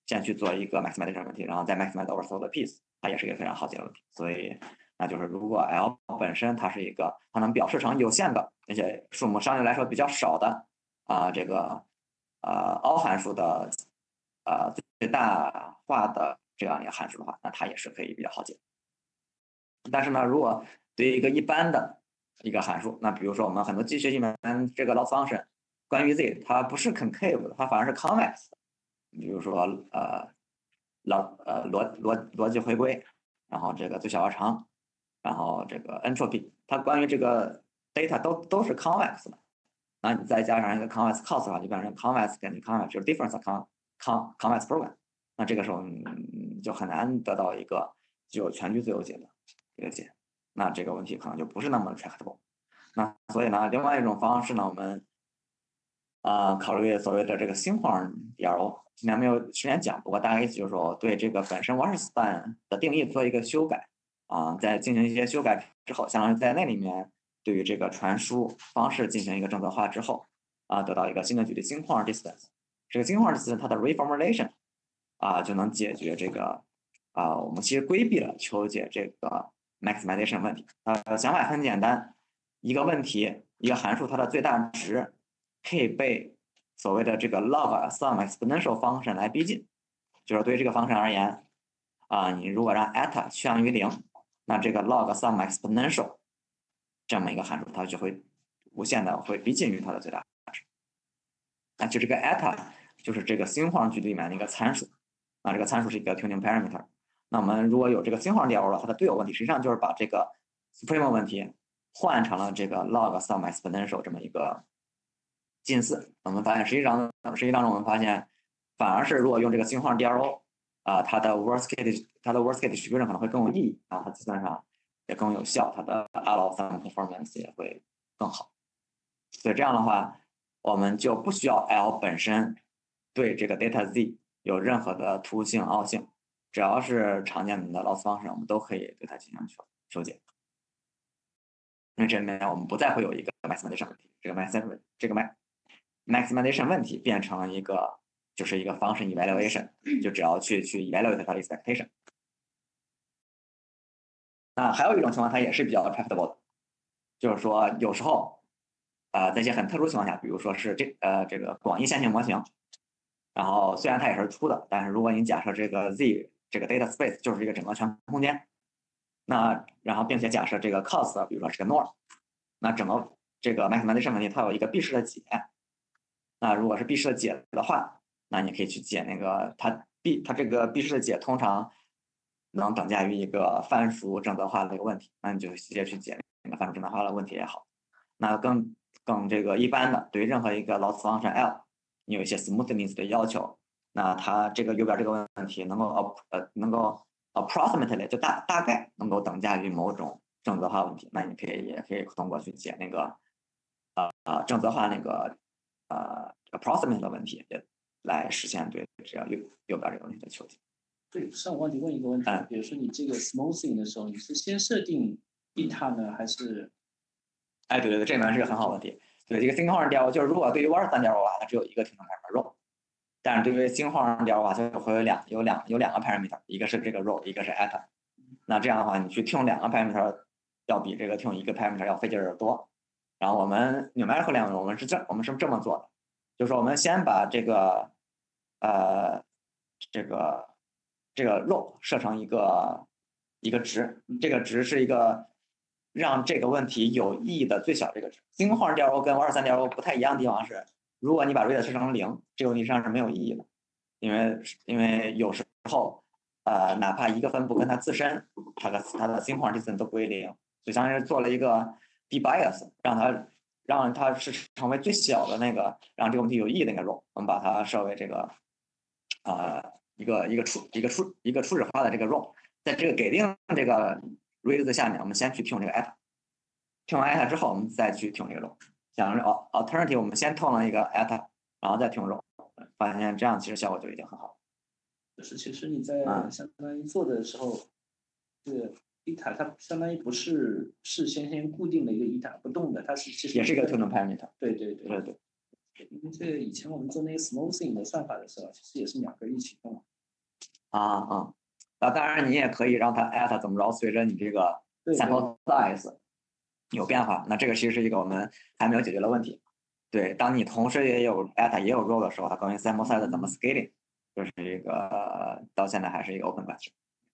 D: 先去做一个 maximization 问题，然后再 maximize over 所有的 piece， 它也是一个非常好解的问题。所以那就是如果 L 本身它是一个它能表示成有限个，而且数目相对来说比较少的啊、呃、这个呃凹函数的呃最大化的这样一个函数的话，那它也是可以比较好解。但是呢，如果对于一个一般的一个函数，那比如说我们很多机学习里面这个 loss function 关于 z 它不是 concave 的，它反而是 convex 的。比如说呃逻呃逻逻逻辑回归，然后这个最小化长，然后这个 entropy， 它关于这个 data 都都是 convex 的。那你再加上一个 convex cost 的话，就变成 convex 跟 convex 就是 difference con con convex program。那这个时候嗯就很难得到一个具有全局自由解的这个解。那这个问题可能就不是那么 tractable。那所以呢，另外一种方式呢，我们啊、呃、考虑所谓的这个星框 D R O， 今天没有时间讲，不过大概意思就是说，对这个本身 Wasserstein 的定义做一个修改啊、呃，在进行一些修改之后，相当于在那里面对于这个传输方式进行一个正则化之后啊、呃，得到一个新的距离星框 distance。这个星框 distance 它的 reformulation 啊、呃，就能解决这个啊、呃，我们其实规避了求解这个 maximization 问题。呃，想法很简单，一个问题，一个函数它的最大值可以被所谓的这个 log sum exponential function 来逼近，就是对于这个 function 而言，啊，你如果让 eta 趋向于零，那这个 log sum exponential 这么一个函数，它就会无限的会逼近于它的最大值。那就这个 eta 就是这个星框距离里面的一个参数，那这个参数是一个 tuning parameter。那我们如果有这个星框 D R O 了，它的对偶问题实际上就是把这个 supreme 问题换成了这个 log sum exponential 这么一个近似。我们发现实际上实际上我们发现反而是如果用这个星框 D R O 啊、呃，它的 worst case 它的 worst case distribution 可能会更有意义啊，它计算上也更有效，它的 allow sum performance 也会更好。所以这样的话，我们就不需要 L 本身对这个 data z 有任何的图性凹性，只要是常见的 loss function， 我们都可以对它进行修修解。因为这里面我们不再会有一个 maximization 问题，这个 maximization 这个 maximization 问题变成了一个就是一个 function evaluation， 就只要去去 evaluate 它的 expectation。那还有一种情况，它也是比较 tractable 的，就是说有时候呃在一些很特殊情况下，比如说是这呃这个广义线性模型，然后虽然它也是粗的，但是如果你假设这个 z 这个 data space 就是一个整个全空间，那然后并且假设这个 cost 比如说是个 norm， 那整个这个 maximization 问题它有一个闭式的解。那如果是闭式的解的话，那你可以去解那个它闭它这个闭式的解通常能等价于一个泛数正则化的一个问题，那你就直接去解那个泛数正则化的问题也好。那更更这个一般的，对于任何一个 loss function L， 你有一些 smoothness 的要求，那它这个右边这个问题能够呃能够 approximately 就大大概能够等价于某种正则化问题，那你可以也可以通过去解那个呃呃正则化那个呃 approximate 的问题，也来实现对这样右右边这个问题的求解。
C: 对，上我忘记问一个问题，
D: 嗯、
C: 比如说你这个 smoothing 的时候，你是先设定 eta 呢，还是？
D: 哎，对对对，这里面是个很好问题。对，这个星框 D R O 就是如果对于 Wasserstein D R O 啊，它只有一个听筒 parameter row， 但是对于星框 D R O 啊，就会有两有两有两个 parameter， 一个是这个 row， 一个是 eta。那这样的话，你去听两个 parameter 要比这个听一个 parameter 要费劲儿多。然后我们 numerical language 我们是这我们是这么做的，就是说我们先把这个呃这个这个 row 设成一个一个值，这个值是一个让这个问题有意义的最小这个值。星框 D R O 跟 Wasserstein D R O 不太一样的地方是，如果你把 rate 设成零，这个问题实际上是没有意义的，因为因为有时候呃哪怕一个分布跟它自身它的它的星框 distance 都不为零，就相当于做了一个 debias， 让它让它是成为最小的那个让这个问题有意义的那个 row， 我们把它设为这个呃一个一个初一个初一个初始化的这个 row， 在这个给定这个 rate 下面，我们先去听这个 eta， 听完 eta 之后，我们再去听这个 row。想着 alternative， 我们先听了一个 eta， 然后再听 row， 发现这样其实效果就已经很好。
C: 就是其实你在相当于做的时候，这个 eta 它相当于不是事先先固定的一个 eta 不动的，它是其实
D: 也是一个 tuning parameter。
C: 对对对
D: 对对。
C: 因为这个以前我们做那个 smoothing 的算法的时候，其实也是两个一起动。
D: 啊啊啊！当然你也可以让它 at 怎么着，随着你这个
C: 对对
D: sample size 有变化。那这个其实是一个我们还没有解决的问题。对，当你同时也有 at 也有 row 的时候，它关于 sample size 怎么 scaling， 就是一个到现在还是一个 open question。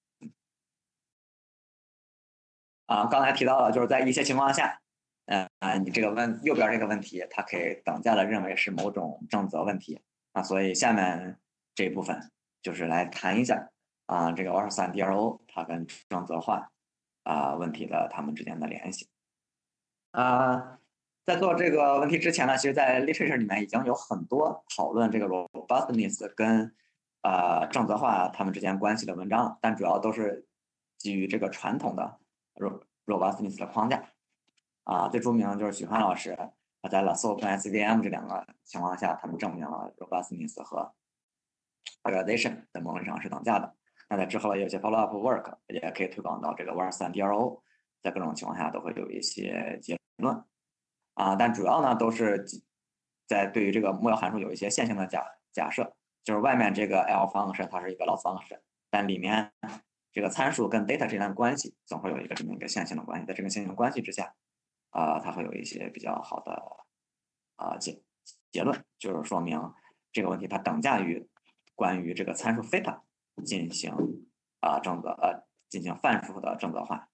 D: 啊，刚才提到了，就是在一些情况下，嗯、呃、你这个问右边这个问题，它可以等价的认为是某种正则问题啊，所以下面这一部分就是来谈一下啊，这个 Wasserstein D R O 它跟正则化啊问题的它们之间的联系。啊，在做这个问题之前呢，其实在 literature 里面已经有很多讨论这个 robustness 跟呃正则化它们之间关系的文章，但主要都是基于这个传统的 robustness 的框架。啊，最著名的就是许宽老师，他在 Lasso 跟 S V M 这两个情况下，他们证明了 robustness 和 regularization 在某种上是等价的。那在之后也有些 follow up work 也可以推广到这个 Wasserstein D R O， 在各种情况下都会有一些结论。啊，但主要呢都是在对于这个目标函数有一些线性的假假设，就是外面这个 L function 它是一个 loss function， 但里面这个参数跟 data 之间的关系总会有一个这么一个线性的关系，在这个线性关系之下，啊、呃，它会有一些比较好的啊、呃、结结论，就是说明这个问题它等价于关于这个参数 theta 进行啊、呃、正则呃进行范数的正则化。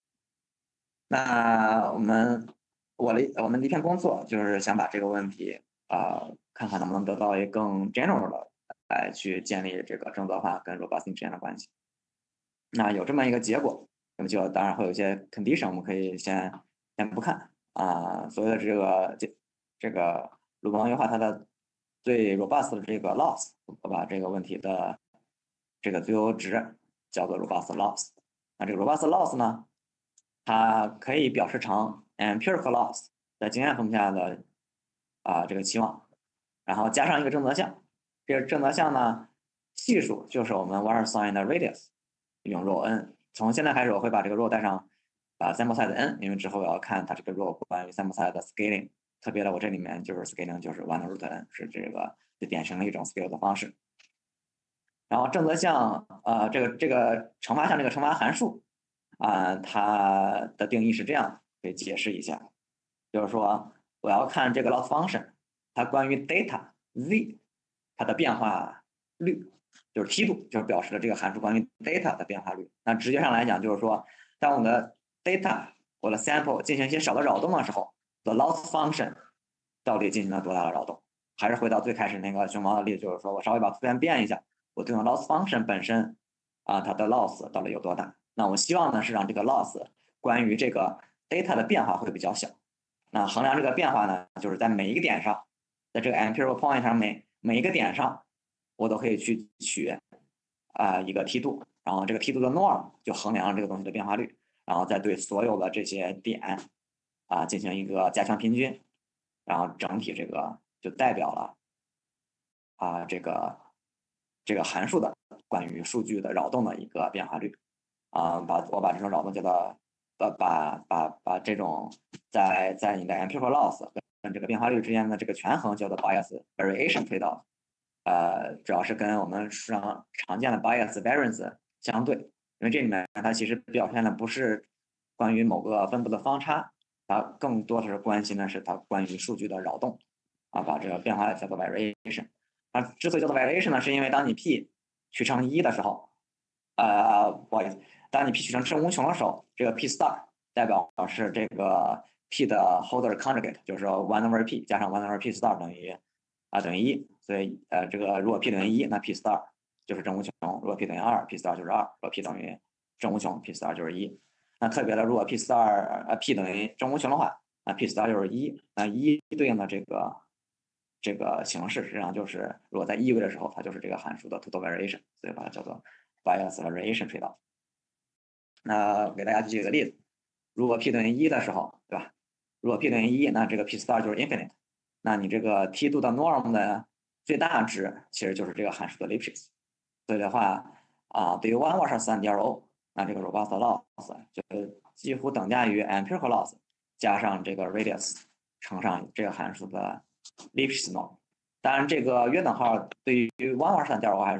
D: 那我们我的我们的一篇工作就是想把这个问题啊、呃、看看能不能得到一个更 general 的来去建立这个正则化跟 robustness 之间的关系。那有这么一个结果，那么就当然会有一些 condition， 我们可以先先不看啊。所谓的这个这这个鲁邦优化它的最 robust 的这个 loss， 我把这个问题的这个最优值叫做 robust loss。那这个 robust loss 呢，它可以表示成 empirical loss 在经验风下的啊这个期望，然后加上一个正则项，这个正则项呢系数就是我们 Wasserstein 的 radius。用 row n， 从现在开始我会把这个 row 带上啊 sample size n， 因为之后我要看它这个 row 关于 sample size 的 scaling， 特别的我这里面就是 scaling 就是 one root n， 是这个最典型的一种 scale 的方式。然后正则项啊、呃、这个这个乘法项这个乘法函数啊、呃、它的定义是这样，可以解释一下，就是说我要看这个 loss function 它关于 data z 它的变化率。就是梯度，就是表示了这个函数关于 data 的变化率。那直接上来讲，就是说，当我的 data 我的 sample 进行一些小的扰动的时候 ，the loss function 到底进行了多大的扰动？还是回到最开始那个熊猫的例子，就是说我稍微把图片变一下，我对应 loss function 本身啊，它的 loss 到底有多大？那我希望呢是让这个 loss 关于这个 data 的变化会比较小。那衡量这个变化呢，就是在每一个点上，在这个 empirical point 上每每一个点上。我都可以去取啊、呃、一个梯度，然后这个梯度的 norm 就衡量这个东西的变化率，然后再对所有的这些点啊、呃、进行一个加权平均，然后整体这个就代表了啊、呃、这个这个函数的关于数据的扰动的一个变化率啊、呃，把我把这种扰动叫做把把把把这种在在你的 empirical loss 跟这个变化率之间的这个权衡叫做 bias variation trade-off。呃，主要是跟我们上常见的 bias variance 相对，因为这里面它其实表现的不是关于某个分布的方差，它更多的是关心的是它关于数据的扰动，啊，把这个变化叫做 variation。它之所以叫做 variation 呢，是因为当你 p 取成一的时候，呃，不好意思，当你 p 取成正无穷的时候，这个 p star 代表是这个 p 的 Holder conjugate， 就是说 one over p 加上 one over p star 等于啊等于一。所以呃，这个如果 p 等于一，那 p star 就是正无穷；如果 p 等于二 ，p star 就是二；如果 p 等于正无穷 ，p star 就是一。那特别的，如果 p star 呃 p 等于正无穷的话，那 p star 就是一。那一对应的这个这个形式，实际上就是如果在一维的时候，它就是这个函数的 total variation， 所以把它叫做 bias variation trade-off。那给大家举个例子，如果 p 等于一的时候，对吧？如果 p 等于一，那这个 p star 就是 infinite。那你这个梯度的 norm 的最大值其实就是这个函数的 Lispchitz， 所以的话啊，对于 one Wasserstein D R O， 那这个 robust loss 就几乎等价于 empirical loss 加上这个 radius 乘上这个函数的 Lispchitz norm。当然，这个约等号对于 one Wasserstein D R O 还是说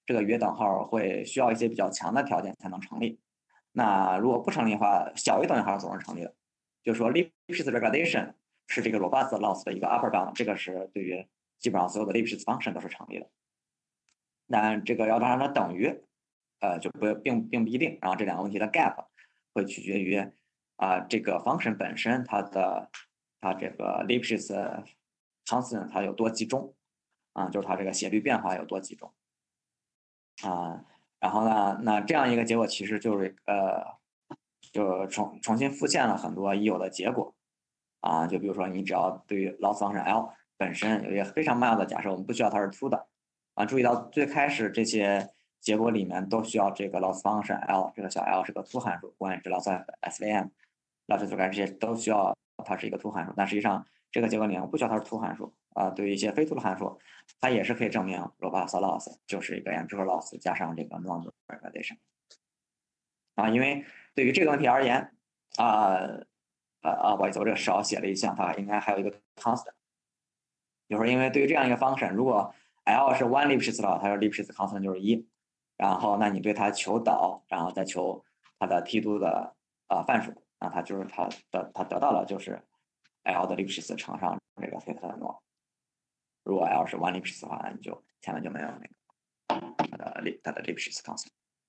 D: 这个约等号会需要一些比较强的条件才能成立。那如果不成立的话，小于等于号总是成立的。就是说 Lispchitz regularization 是这个 robust loss 的一个 upper bound， 这个是对于基本上所有的 Lispchitz function 都是成立的。但这个要让它等于，呃，就不并并不一定。然后这两个问题的 gap 会取决于啊、呃、这个 function 本身它的它这个 Lispchitz constant 它有多集中啊、呃，就是它这个斜率变化有多集中啊、呃。然后呢，那这样一个结果其实就是呃，就重重新复现了很多已有的结果啊，就比如说你只要对于 loss function L 本身有一个非常 mild 的假设，我们不需要它是 true 的啊。注意到最开始这些结果里面都需要这个 loss function L， 这个小 l 是个凸函数，不管是 loss S V M、loss f 这些都需要它是一个凸函数，但实际上这个结果里面不需要它是凸函数啊。对于一些非凸的函数，它也是可以证明 robust loss 就是一个 empirical loss 加上这个 non-regularization 啊。因为对于这个问题而言啊呃啊，不好意思，我这个少写了一项，它应该还有一个 constant， 就是因为对于这样一个 function， 如果 L 是 one Lispchitz 的话，它是 Lispchitz constant 就是一，然后那你对它求导，然后再求它的梯度的呃范数，那它就是它的它得到了就是 L 的 Lispchitz 乘上这个 theta 的 norm。如果 L 是 one Lispchitz 的话，那你就前面就没有那个它的它的 Lispchitz constant。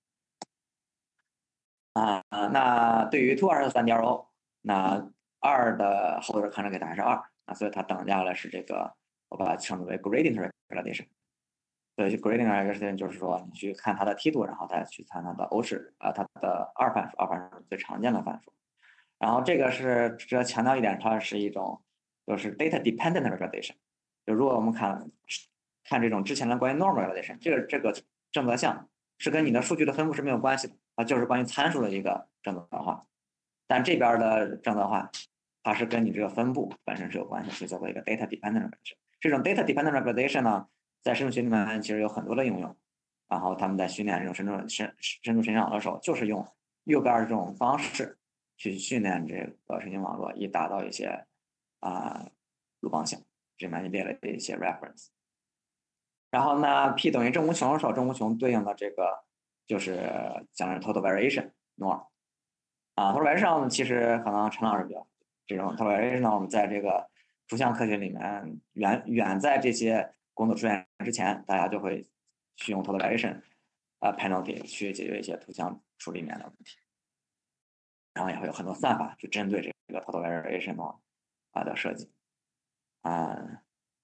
D: 啊，那对于 two 二十三点 O， 那二的后头看着给它还是二啊，所以它等价了是这个，我把它称之为 gradient regularization。所以 gradient regularization 就是说你去看它的梯度，然后再去看它的欧式啊，它的二范数，二范数是最常见的范数。然后这个是值得强调一点，它是一种就是 data dependent regularization。就如果我们看看这种之前的关于 norm regularization， 这个这个正则项是跟你的数据的分布是没有关系的，它就是关于参数的一个正则化。但这边的正则化，它是跟你这个分布本身是有关系，所以叫做一个 data dependent regularization。这种 data dependent regularization 呢，在深度学里面其实有很多的应用，然后他们在训练这种深度深深度神经网络的时候，就是用右边这种方式去训练这个神经网络，以达到一些啊鲁棒性。这里面列了一些 reference。然后呢 ，p 等于正无穷的时候，正无穷对应的这个就是讲是 total variation norm。啊 ，total variation 其实可能陈老师比较这种 total variation 呢，我们在这个图像科学里面远远在这些工作出现之前，大家就会去用 total variation 啊 penalty 去解决一些图像处理里面的问题，然后也会有很多算法去针对这个 total variation 啊的设计。啊，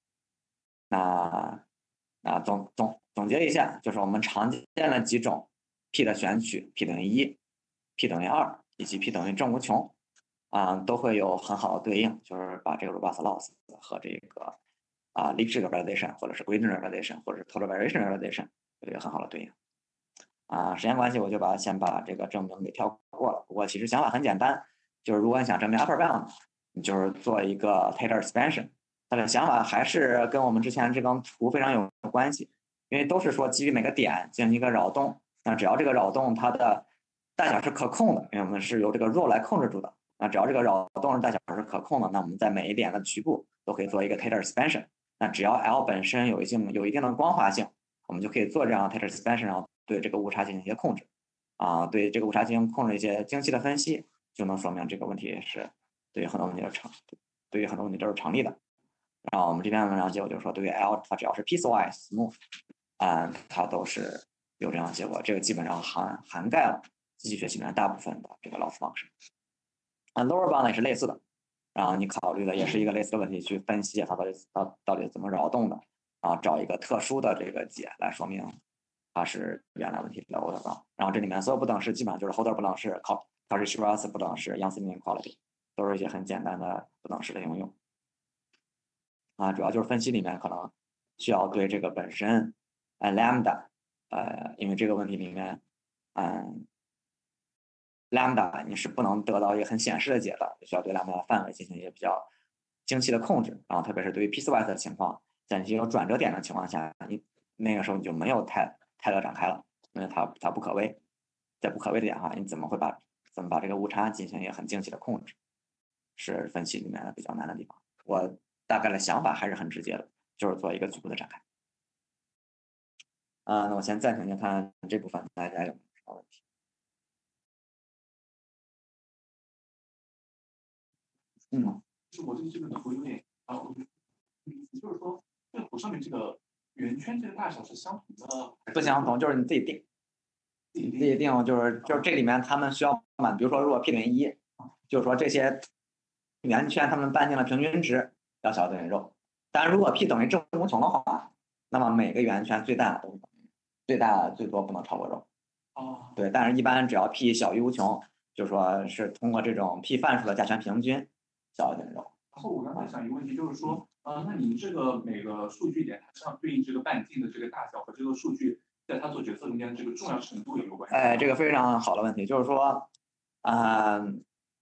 D: 那啊总总总结一下，就是我们常见的几种 p 的选取 p 等于一 p 等于二以及 p 等于正无穷啊，都会有很好的对应，就是把这个 robust loss 和这个啊 Lispchitz regularization 或者是 gradient regularization 或者是 total variation regularization 有一个很好的对应。啊，时间关系我就把先把这个证明给跳过了。不过其实想法很简单，就是如果你想证明 upper bound， 你就是做一个 Taylor expansion。它的想法还是跟我们之前这张图非常有关系，因为都是说基于每个点进行一个扰动，那只要这个扰动它的大小是可控的，因为我们是由这个 rho 来控制住的，那只要这个扰动的大小是可控的，那我们在每一点的局部都可以做一个 Taylor expansion。那只要 L 本身有一定有一定的光滑性，我们就可以做这样的 Taylor expansion， 然后对这个误差进行一些控制，啊，对这个误差进行控制一些精细的分析，就能说明这个问题是对于很多问题都成，对于很多问题都是成立的。然后我们这篇文章结果就是说，对于 L 它只要是 piecewise smooth， 啊、嗯，它都是有这样的结果。这个基本上涵涵盖了机器学习里面大部分的这个 loss function。啊 ，lower bound 也是类似的，然后你考虑的也是一个类似的问题，去分析它到底到到底怎么扰动的，然后找一个特殊的这个解来说明它是原来问题的 lower bound。然后这里面所有不等式基本上就是 Holder 不等式、Cauchy-Schwarz 不等式、Young's inequality， 都是一些很简单的不等式的应用。啊，主要就是分析里面可能需要对这个本身，呃 lambda， 呃，因为这个问题里面，嗯 ，lambda 你是不能得到一个很显示的解的，需要对 lambda 的范围进行一些比较精细的控制。然后特别是对于 piecewise 的情况，在你有转折点的情况下，你那个时候你就没有太太多展开了，因为它它不可微，在不可微的点的话，你怎么会把怎么把这个误差进行一个很精细的控制，是分析里面的比较难的地方。我大概的想法还是很直接的，就是做一个局部的展开。 啊、那我先暂停一下，看这部分大家有没有什么问题。嗯，
E: 就是我对这个呢，我有点啊，就是说这个图上面这个圆圈这个大小是相同的，
D: 不相同，就是你自己定。自己定就是就是这里面他们需要满，比如说如果 p 等于一，就是说这些圆圈他们半径的平均值要小等于肉。但如果 p 等于正无穷的话，那么每个圆圈最大都是等于最大最多不能超过肉。
E: 哦，
D: 对，但是一般只要 p 小于无穷，就说是通过这种 p 范数的加权平均小于等于肉。
E: 然后我刚才想一个问题，就是说，呃，那你这个每个数据点，它相对应这个半径的这个大小和这个数据在它做决策中间这个重要程度有没有关系？
D: 哎，这个非常好的问题，就是说，啊、呃，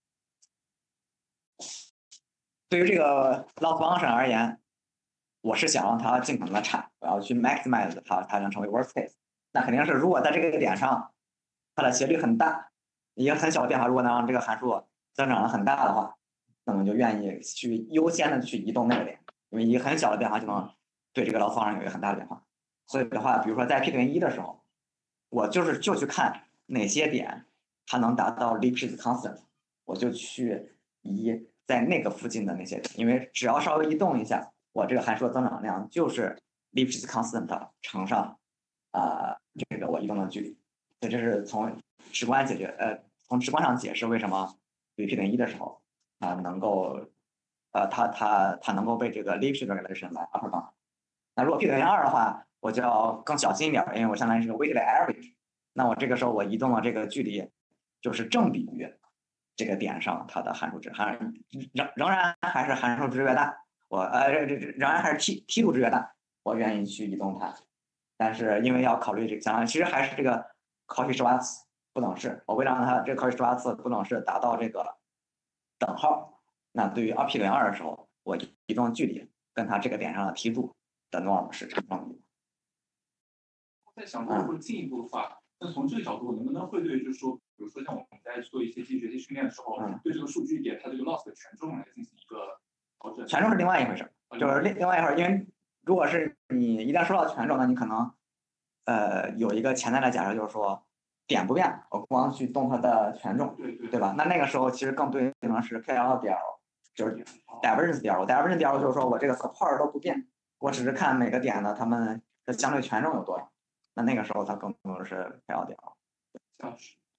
D: 对于这个 loss function 而言，我是想让它尽可能的差，我要去 maximize 它，它能成为 worst case。那肯定是，如果在这个点上，它的斜率很大，一个很小的变化，如果能让这个函数增长的很大的话，那么就愿意去优先的去移动那个点，因为一个很小的变化就能对这个 loss function 有一个很大的变化。所以的话，比如说在 p 等于一的时候，我就是就去看哪些点它能达到 Lispchitz constant， 我就去移在那个附近的那些点，因为只要稍微移动一下，我这个函数的增长量就是 Lispchitz constant 乘上啊、呃、这个我移动的距离。所以这是从直观解决呃从直观上解释为什么对 p 等于一的时候啊、呃、能够呃它它它能够被这个 Lispchitz regulation 来 upper bound。那如果 p 等于二的话，我就要更小心一点，因为我相当于是个 weighted average。那我这个时候我移动的这个距离就是正比于这个点上它的函数值，还仍仍然还是函数值越大，我呃仍然还是梯梯度值越大，我愿意去移动它。但是因为要考虑这个，相当于其实还是这个 Cauchy-Schwarz 不等式，我为了让它这个 Cauchy-Schwarz 不等式达到这个等号，那对于 p 等于二的时候，我移动距离跟它这个点上的梯度的 norm 是成正比的。
E: 在想，如果说进一步的话，那从这个角度，能不能会对，就是说，比如说像我们在做一些机器学习训练的时候，
D: 嗯、
E: 对这个数据点它这个 loss 的权重来进行一个调整？
D: 权重是另外一回事，就是另另外一回事，因为如果是你一旦说到权重，那你可能呃有一个潜在的假设，就是说点不变，我光去动它的权重，
E: 对对
D: 对吧？那那个时候其实更对应的是 K L 点 L， 就是 divergence 点 L，divergence 点 L 就是说我这个 support 都不变，我只是看每个点的它们的相对权重有多少。那那个时候它更多的是 K L 点 L。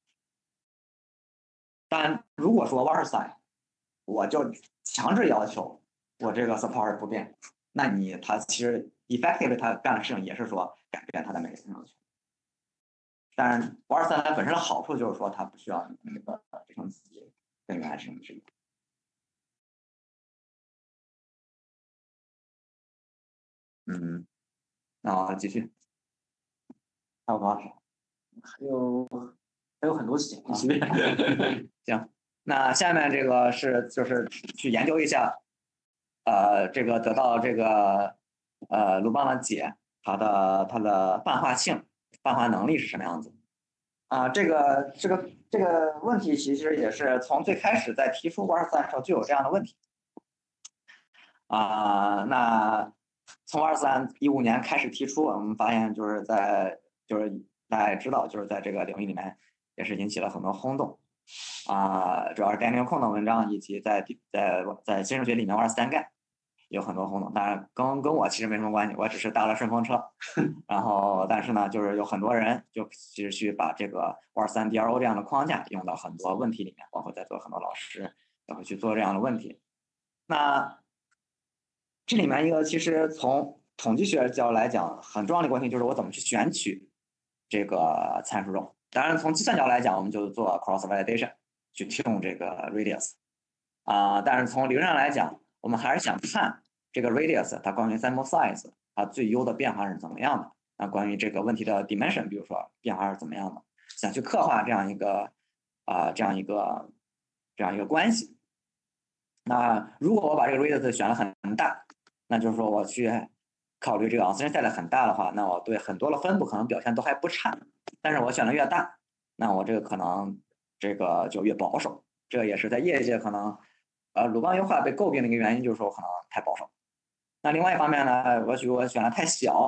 D: 但如果说 Wasserstein， 我就强制要求我这个 support 不变，那你它其实 effectively 它干的事情也是说改变它的每个权重权。但是 Wasserstein 本身的好处就是说它不需要那个支撑子跟原来支撑之一。嗯，那我继续。还有多少？
C: 还有还有很多事情，你随便。
D: 行，那下面这个是就是去研究一下，呃，这个得到这个呃鲁邦的解，它的它的泛化性、泛化能力是什么样子？啊、呃，这个这个这个问题其实也是从最开始在提出Wasserstein的时候就有这样的问题。啊、呃，那从Wasserstein一五年开始提出，我们发现就是在就是大家也知道，就是在这个领域里面也是引起了很多轰动。啊、呃，主要是 Daniel Cohn 的文章，以及在在在新数学里面Wasserstein概有很多轰动。当然跟跟我其实没什么关系，我只是搭了顺风车。然后，但是呢，就是有很多人就其实去把这个 Wasserstein D R O 这样的框架用到很多问题里面，包括在座很多老师也会去做这样的问题。那这里面一个其实从统计学角度来讲，很重要的一个问题就是我怎么去选取这个参数肉。当然，从计算角度来讲，我们就做 cross validation 去 tune 这个 radius 啊、呃。但是从理论上来讲，我们还是想看这个 radius 它关于 sample size 它最优的变化是怎么样的。那关于这个问题的 dimension， 比如说变化是怎么样的，想去刻画这样一个啊、呃、这样一个这样一个关系。那如果我把这个 radius 选得很大，那就是说我去考虑这个 uncertainty set 很大的话，那我对很多的分布可能表现都还不差。但是我选的越大，那我这个可能这个就越保守。这个也是在业界可能，呃，鲁邦优化被诟病的一个原因，就是说可能太保守。那另外一方面呢，我许我选的太小，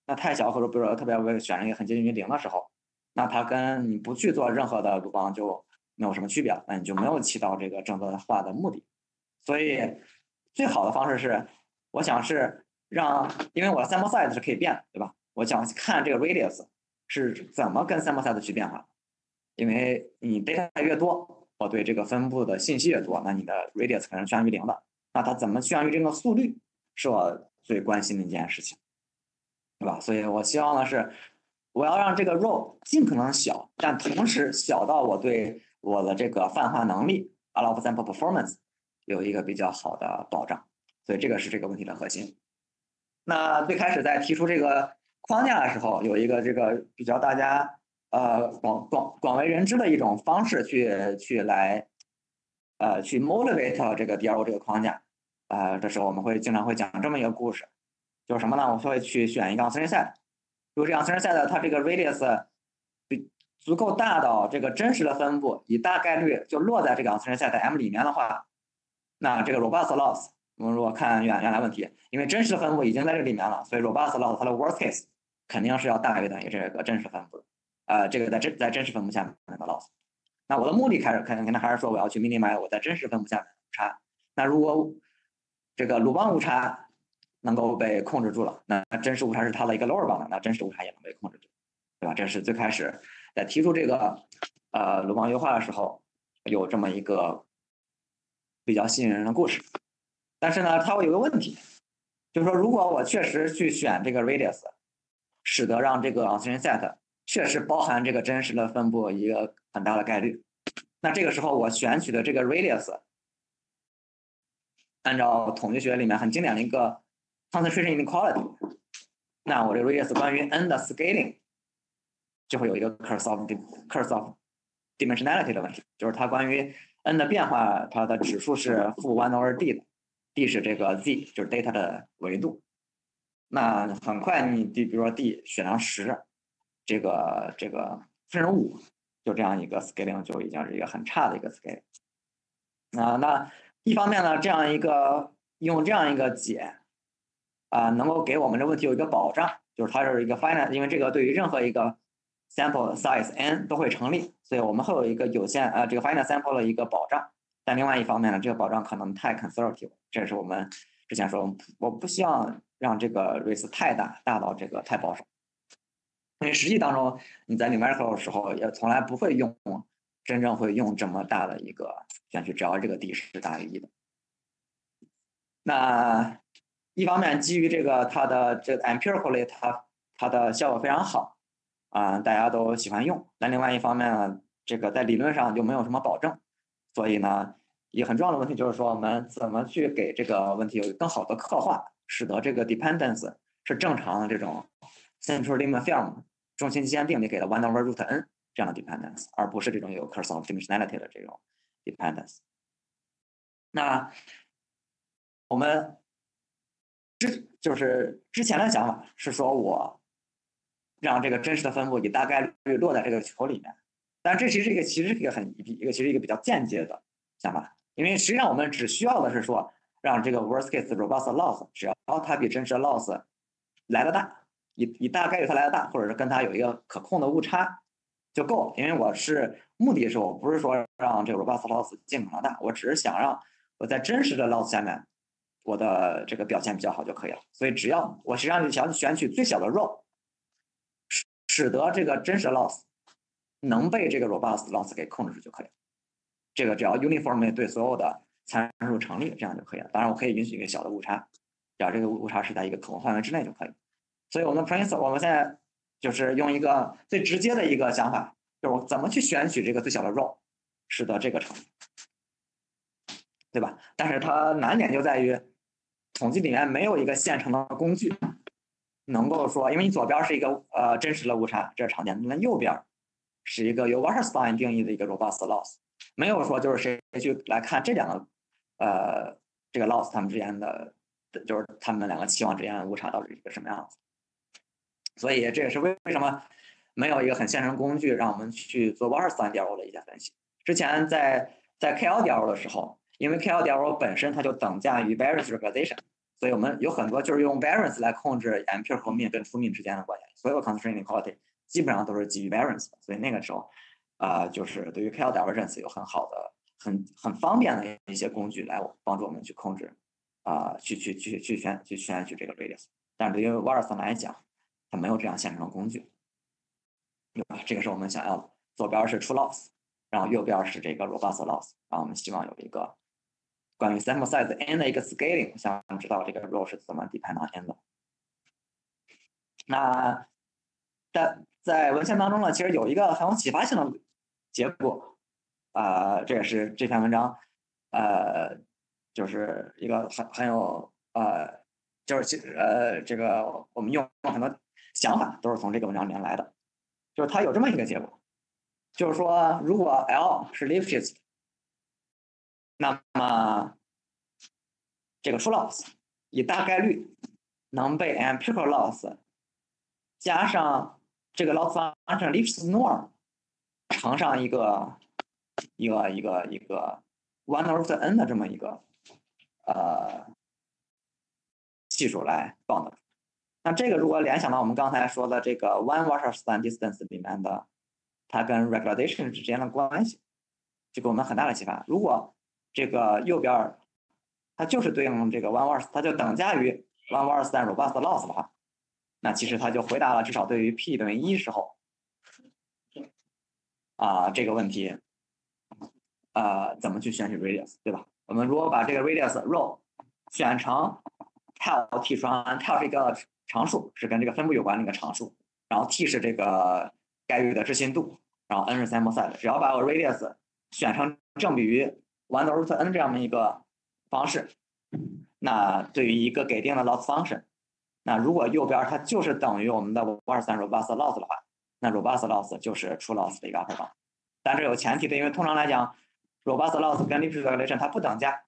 D: 那太小或者比如说特别我选了一个很接近于零的时候，那它跟你不去做任何的鲁邦就没有什么区别了，那你就没有起到这个正则化的目的。所以最好的方式是，我想是让，因为我的 sample size 是可以变的，对吧？我想看这个 radius 是怎么跟 sample size 去变化，因为你 data 越多，我对这个分布的信息越多，那你的 radius 可能趋向于零的。那它怎么趋向于这个速率，是我最关心的一件事情，对吧？所以我希望的是，我要让这个 row 尽可能小，但同时小到我对我的这个泛化能力 allow sample performance 有一个比较好的保障。所以这个是这个问题的核心。那最开始在提出这个框架的时候，有一个这个比较大家呃广广广为人知的一种方式去去来呃去 motivate 这个 D R O 这个框架。啊、呃，这时候我们会经常会讲这么一个故事，就是什么呢？我会去选一个 uncertain set， 如果这 uncertain set 它这个 radius 比足够大到这个真实的分布以大概率就落在这个 uncertain set M 里面的话，那这个 robust loss， 我们如果看原原来问题，因为真实的分布已经在这里面了，所以 robust loss 它的 worst case 肯定是要大于等于这个真实分布的，呃，这个在真在真实分布下面的 loss。那我的目的开始肯定肯定还是说我要去 minimize 我在真实分布下面的误差。那如果这个鲁邦误差能够被控制住了，那真实误差是它的一个 lower bound， 那真实误差也能被控制住，对吧？这是最开始在提出这个呃鲁邦优化的时候有这么一个比较吸引人的故事。但是呢，它会有个问题，就是说如果我确实去选这个 radius， 使得让这个 uncertain set 确实包含这个真实的分布一个很大的概率，那这个时候我选取的这个 radius，按照统计学里面很经典的一个 concentration inequality， 那我这个 radius 关于 n 的 scaling 就会有一个 curse of curse of dimensionality 的问题，就是它关于 n 的变化，它的指数是负 one over d 的 ，d 是这个 z 就是 data 的维度。那很快你 d 比如说 d 选上十，这个这个甚至五，就这样一个 scaling 就已经是一个很差的一个 scaling。啊，那一方面呢，这样一个用这样一个解啊、呃，能够给我们这问题有一个保障，就是它是一个 finite， 因为这个对于任何一个 sample size n 都会成立，所以我们会有一个有限呃这个 finite sample 的一个保障。但另外一方面呢，这个保障可能太 conservative， 这是我们之前说我不希望让这个 risk 太大，大到这个太保守。因为实际当中你在 numerical 的时候也从来不会用真正会用这么大的一个选取，只要这个 d 是大于一的。那一方面基于这个它的这个 empirically 它它的效果非常好啊、呃，大家都喜欢用。但另外一方面呢，这个在理论上就没有什么保证，所以呢，一个很重要的问题就是说，我们怎么去给这个问题有更好的刻画，使得这个 dependence 是正常的这种 central limit theorem 中心极限定理给的 one over root n 这样的 dependence， 而不是这种有 curse of dimensionality 的这种 dependence。那我们之就是之前的想法是说我让这个真实的分布以大概率落在这个球里面，但这其实是一个其实是一个很一个其实一个比较间接的想法，因为实际上我们只需要的是说让这个 worst case robust loss 只要它比真实的 loss 来的大，以以大概率它来的大，或者是跟它有一个可控的误差就够了。因为我是目的是我不是说让这个 robust loss 尽可能大，我只是想让我在真实的 loss 下面我的这个表现比较好就可以了。所以只要我实际上就想选取最小的 row， 使得这个真实的 loss 能被这个 robust loss 给控制住就可以了。这个只要 uniformly 对所有的参数成立，这样就可以了。当然我可以允许一个小的误差，只要这个误差是在一个可控范围之内就可以。所以我们 principle 我们现在就是用一个最直接的一个想法，就是我怎么去选取这个最小的 row， 使得这个成立，对吧？但是它难点就在于统计里面没有一个现成的工具能够说，因为你左边是一个呃真实的误差，这是常见的，那右边是一个由 Wasserstein 定义的一个 robust loss， 没有说就是谁去来看这两个呃这个 loss 他们之间的，就是他们两个期望之间的误差到底是一个什么样子。所以这也是为什么没有一个很现成工具让我们去做 Wasserstein D R O 的一些分析。之前在在 K L D R O 的时候，因为 K L D R O 本身它就等价于 variance regularization， 所以我们有很多就是用 variance 来控制 empirical mean 跟 true mean 之间的关系，所有 constraint inequality 基本上都是基于 variance 的，所以那个时候啊、呃，就是对于 K L divergence 有很好的、很很方便的一些工具来帮助我们去控制啊、呃，去去去去选去选取这个 radius。但是对于 Wasserstein 来讲，它没有这样现成的工具，对吧？这个是我们想要的。左边是 true loss， 然后右边是这个 robust loss， 然后我们希望有一个关于 sample size n 的一个 scaling， 想知道这个 rho 是怎么 depend on n 的。那在在文献当中呢，其实有一个很有启发性的结果，啊、呃，这也是这篇文章，呃，就是一个很很有呃，就是其实呃，这个我们用很多想法都是从这个文章里面来的，就是它有这么一个结果，就是说如果 L 是 Lispchitz， 那么这个 true loss 以大概率能被 empirical loss 加上这个 loss function Lispchitz norm 乘上一个一个一个一个 one over n 的这么一个呃系数来报的。那这个如果联想到我们刚才说的这个 one Wasserstein distance 里面的它跟 regularization 之间的关系，就给我们很大的启发。如果这个右边它就是对应这个 one Wasserstein， 它就等价于 one Wasserstein robust loss 的话，那其实它就回答了至少对于 p 等于一时候啊、呃、这个问题啊、呃、怎么去选取 radius， 对吧？我们如果把这个 radius rho 选成 tau t 双 tau 是一个常数，是跟这个分布有关的一个常数，然后 t 是这个概率的置信度，然后 n 是 sample size， 只要把我 radius 选成正比于 one over n 这样的一个方式，那对于一个给定的 loss function， 那如果右边它就是等于我们的 Wasserstein robust loss 的话，那 robust loss 就是 true loss 的一个 upper bound。但这有前提的，因为通常来讲 robust loss 跟 Lispchitz regulation 它不等价，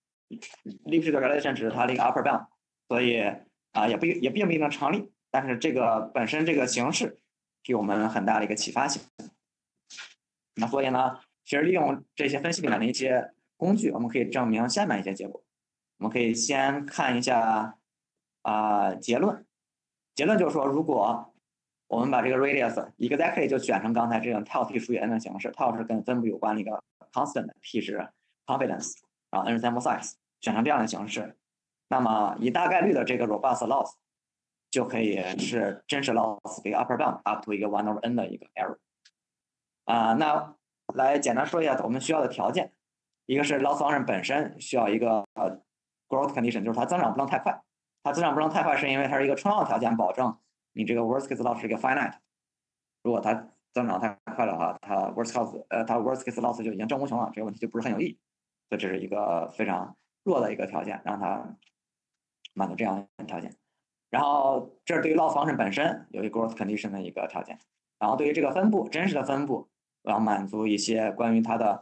D: Lispchitz regulation 只是它的一个 upper bound， 所以啊、呃、也不也并不一定成立。但是这个本身这个形式给我们很大的一个启发性。那所以呢，其实利用这些分析里面的一些工具，我们可以证明下面一些结果。我们可以先看一下啊、呃、结论。结论就是说，如果我们把这个 radius exactly 就选成刚才这种 tau t 除以 n 的形式 ，tau 是跟分布有关的一个 constant，t 是 confidence， 然后 n 是 sample size， 选成这样的形式，那么以大概率的这个 robust loss 就可以是真实 loss 的一个 upper bound up to 一个 one over n 的一个 error。啊、呃，那来简单说一下我们需要的条件，一个是 loss function 本身需要一个呃 growth condition， 就是它增长不能太快，它增长不能太快是因为它是一个冲浪条件，保证你这个 worst case loss 是一个 finite。如果它增长太快的话，它 worst case 呃它 worst case loss 就已经正无穷了，这个问题就不是很有意义。所以这是一个非常弱的一个条件，让它满足这样的条件。然后这是对于 loss function 本身有一个 growth condition 的一个条件。然后对于这个分布，真实的分布，我要满足一些关于它的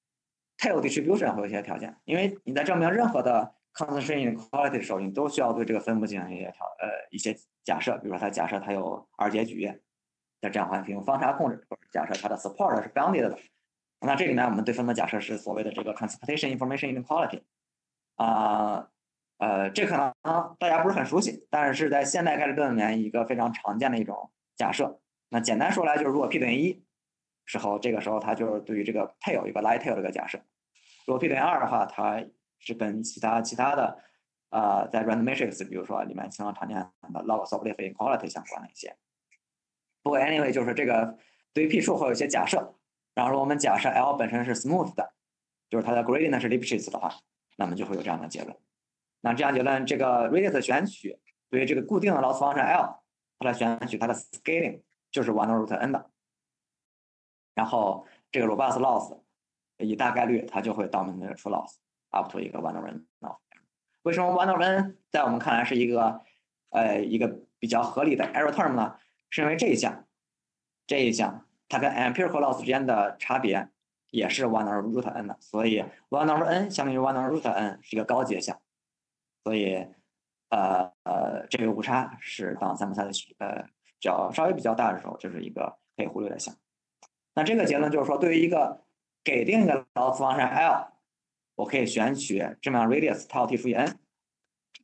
D: tail distribution 会有一些条件，因为你在证明任何的 concentration inequality 的时候，你都需要对这个分布进行一些条呃一些假设，比如说它假设它有二阶矩，在这样的话可以用方差控制，或者假设它的 support 是 bounded 的。那这里面我们对分布假设是所谓的这个 transportation information inequality 啊、呃，呃，这可能大家不是很熟悉，但是是在现代概率论里面一个非常常见的一种假设。那简单说来就是，如果 p 等于一时候，这个时候它就是对于这个 tail 一个 light tail 的一个假设。如果 p 等于二的话，它是跟其他其他的呃在 random matrix 比如说里面经常常见的 log subleaf inequality 相关的一些。不过 anyway 就是这个对于 p 数会有一些假设。然后如果我们假设 L 本身是 smooth 的，就是它的 gradient 是 Lispchitz 的话，那么就会有这样的结论。那这样结论，这个 radius 选取对于这个固定的 loss function L， 它来选取它的 scaling 就是 one over n 的。然后这个 robust loss 以大概率它就会到我们的 true loss up to 一个 one over n。为什么 one over n 在我们看来是一个呃一个比较合理的 error term 呢？是因为这一项这一项它跟 empirical loss 之间的差别也是 one over root n 的，所以 one over n 相当于 one over root n 是一个高阶项，所以呃呃这个误差是当 sample size 呃较稍微比较大的时候，就是一个可以忽略的项。那这个结论就是说，对于一个给定的 loss function L， 我可以选取这么样 radius tau t 除以 n，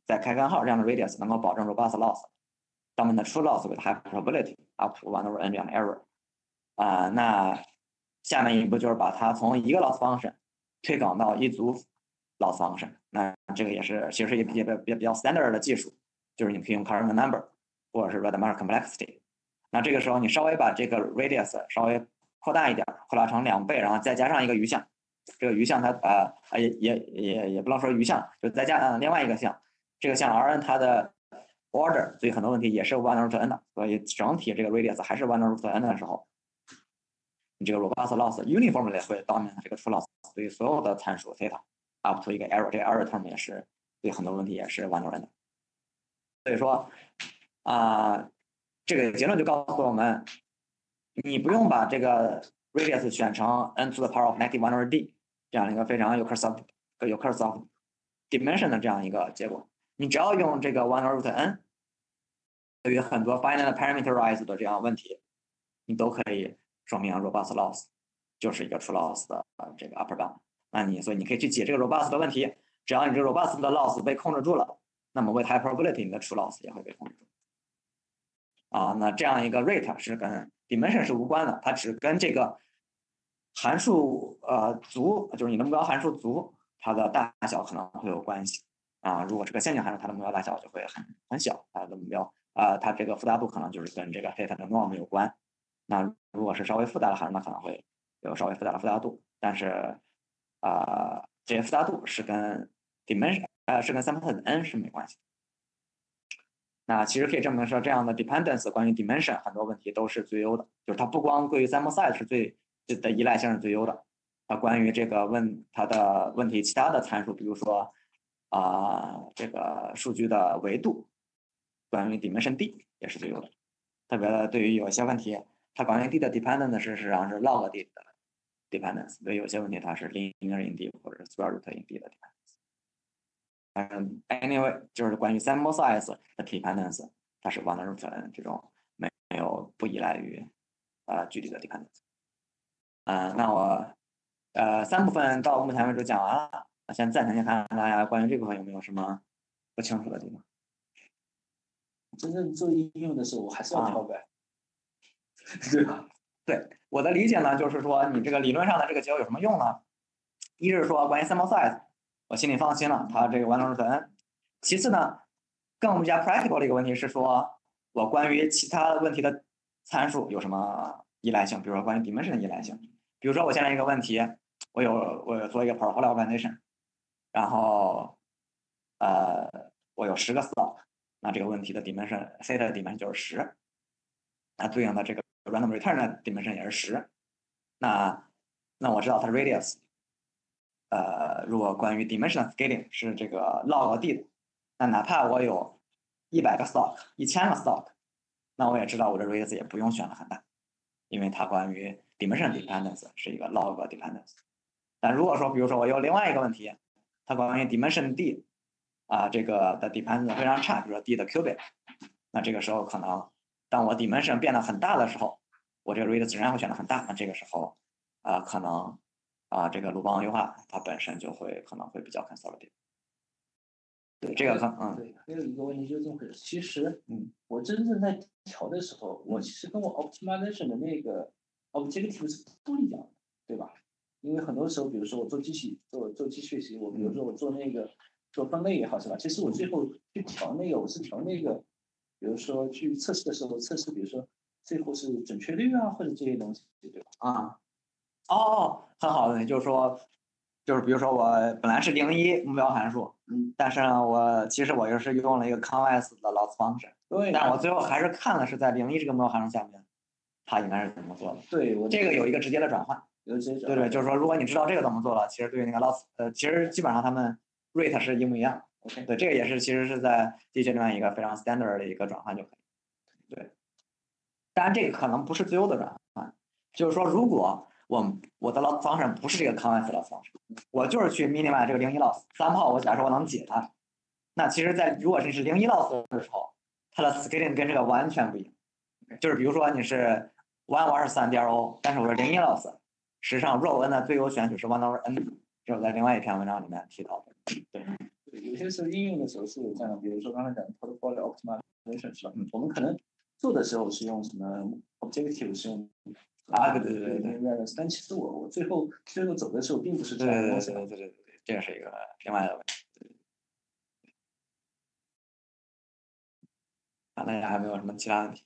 D: 在开根号这样的 radius 能够保证 robust loss， 当们的 true loss with high probability up to one over n 这样的 error。啊、呃，那下面一步就是把它从一个 loss function 推广到一组 loss function。那这个也是其实是一比比比较 standard 的技术，就是你可以用 current number 或者是 rademacher complexity。那这个时候你稍微把这个 radius 稍微扩大一点，扩大成两倍，然后再加上一个余项。这个余项它呃也也也也不能说余项，就再加呃另外一个项。这个项 Rn 它的 order， 所以很多问题也是 one over n 的，所以整体这个 radius 还是 one over n 的时候，你这个 robust loss uniformly 会 dominate 这个 true loss， 所以所有的参数 theta up to 一个 error， 这个 error term 也是对很多问题也是 one over n 的。所以说啊、呃，这个结论就告诉我们，你不用把这个 radius 选成 n to the power of negative one over d 这样一个非常有 curse of 有 curse of dimension 的这样一个结果。你只要用这个 one over n， 对于很多 finite parameterized 的这样问题，你都可以说明 robust loss 就是一个 true loss 的这个 upper bound。那你所以你可以去解这个 robust 的问题，只要你这个 robust 的 loss 被控制住了，那么 with high probability 你的 true loss 也会被控制住。啊，那这样一个 rate 是跟 dimension 是无关的，它只跟这个函数呃族，就是你的目标函数族它的大小可能会有关系。啊，如果是个线性函数，它的目标大小就会很很小，它的目标啊、呃，它这个复杂度可能就是跟这个 theta 的 norm 有关。那如果是稍微复杂的函数，那可能会有稍微复杂的复杂度，但是啊、呃，这些复杂度是跟 dimension 呃是跟 sample n 是没关系。那其实可以证明说，这样的 dependence 关于 dimension 很多问题都是最优的，就是它不光对于 sample size 是最的依赖性是最优的，它关于这个问它的问题其他的参数，比如说啊、呃、这个数据的维度，关于 dimension d 也是最优的。特别的对于有些问题，它关于 d 的 dependence 实际上是 log d 的 dependence， 所以有些问题它是 linear in d 或者是 square root in d 的 dependence。嗯 ，anyway 就是关于 sample size 的 dependence， 它是 one root n 这种没没有不依赖于呃距离的 dependence。嗯、呃，那我呃三部分到目前为止讲完了，先暂停一下，看看大家关于这部分有没有什么不清楚的地方。
C: 真正做应用的时候，我还是要跳呗，啊、对吧？
D: 对，我的理解呢，就是说你这个理论上的这个结果有什么用呢？一是说关于 sample size， 我心里放心了，它这个 one root n。其次呢，更加 practical 的一个问题是说，我关于其他问题的参数有什么依赖性？比如说关于 dimension 的依赖性。比如说我现在一个问题，我有我有做一个 portfolio organization， 然后呃我有十个 stock， 那这个问题的 dimension theta 的 dimension 就是十，那对应的这个 random return 的 dimension 也是十，那那我知道它的 radius， 呃，如果关于 dimension scaling 是这个 log d 的，那哪怕我有一百个 stock， 一千个 stock， 那我也知道我的 radius 也不用选的很大，因为它关于 dimension dependence 是一个 log dependence。但如果说，比如说我有另外一个问题，它关于 dimension d 啊、呃、这个的 dependence 非常差，比如说 d 的 cubic， 那这个时候可能当我 dimension 变得很大的时候，我这个 radius 仍然会选的很大，那这个时候啊、呃、可能啊、呃、这个鲁邦优化它本身就会可能会比较 conservative。对，这个很嗯。
C: 对，还有一个问题就是这么回事。其实，
D: 嗯，
C: 我真正在调的时候，我其实跟我 optimization 的那个 objective 是不一样的，对吧？因为很多时候，比如说我做机器做做机器学习，我比如说我做那个做分类也好，是吧？其实我最后去调那个，我是调那个，比如说去测试的时候测试，比如说最后是准确率啊，或者这些东西，对吧？
D: 啊，哦，很好的问题，就是说，就是比如说我本来是零一目标函数，
C: 嗯，
D: 但是呢，我其实我又是用了一个 convex 的 loss function，
C: 对，
D: 但我最后还是看了是在零一这个目标函数下面，它应该是怎么做的。
C: 对，我
D: 这个有一个直接的转换。
C: 有直接转
D: 对对，就是说，如果你知道这个怎么做了，其实对于那个 loss， 呃，其实基本上他们 rate 是一模一样。
C: OK，
D: 对，这个也是其实是在地区里面一个非常 standard 的一个转换就可以。对，当然这个可能不是最优的转换，就是说，如果我我的 loss function 不是这个 convex loss function， 我就是去 minimax 这个零一 loss， 三号我假设我能解它，那其实在如果是零一 loss 的时候，它的 scaling 跟这个完全不一样。就是比如说你是 one over 三 D R O， 但是我是零一 loss， 实际上 row n 的最优选取是 one over n， 这是我在另外一篇文章里面提到的。对，
C: 对，有些时候应用的时候是有这样，比如说刚才讲的 portfolio optimization 是吧？嗯，我们可能做的时候是用什么 objective 是用
D: 啊，对对对对
C: 对，但其实我我最后最后走的时候并不是这
D: 对
C: 样的东西。
D: 对对对对对对，这是一个另外的问题。啊，大家还没有什么其他问题？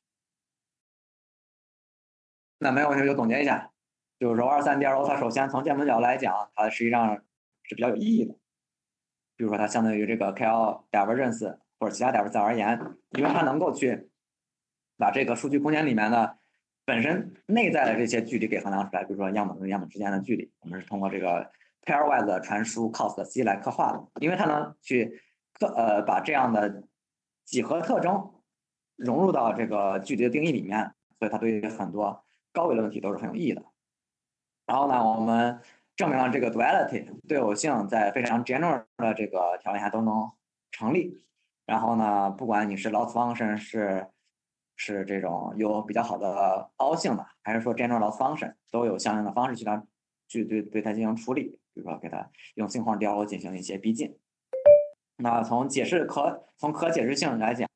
D: 那没有问题就总结一下，就是说二三 D R O 它首先从建模角度来讲，它实际上是比较有意义的。比如说它相对于这个 K L divergence 或者其他 divergence 而言，因为它能够去把这个数据空间里面的本身内在的这些距离给衡量出来，比如说样本跟样本之间的距离，我们是通过这个 pairwise 的传输 cost c 来刻画的，因为它能去刻呃把这样的几何特征融入到这个距离的定义里面，所以它对于很多高维的问题都是很有意义的。然后呢，我们证明了这个 duality 对偶性在非常 general 的这个条件下都能成立。然后呢，不管你是 loss function 是是这种有比较好的凹性的，还是说 general loss function， 都有相应的方式去它去对对它进行处理，比如说给它用性框 D R O 进行一些逼近。那从解释可从可解释性来讲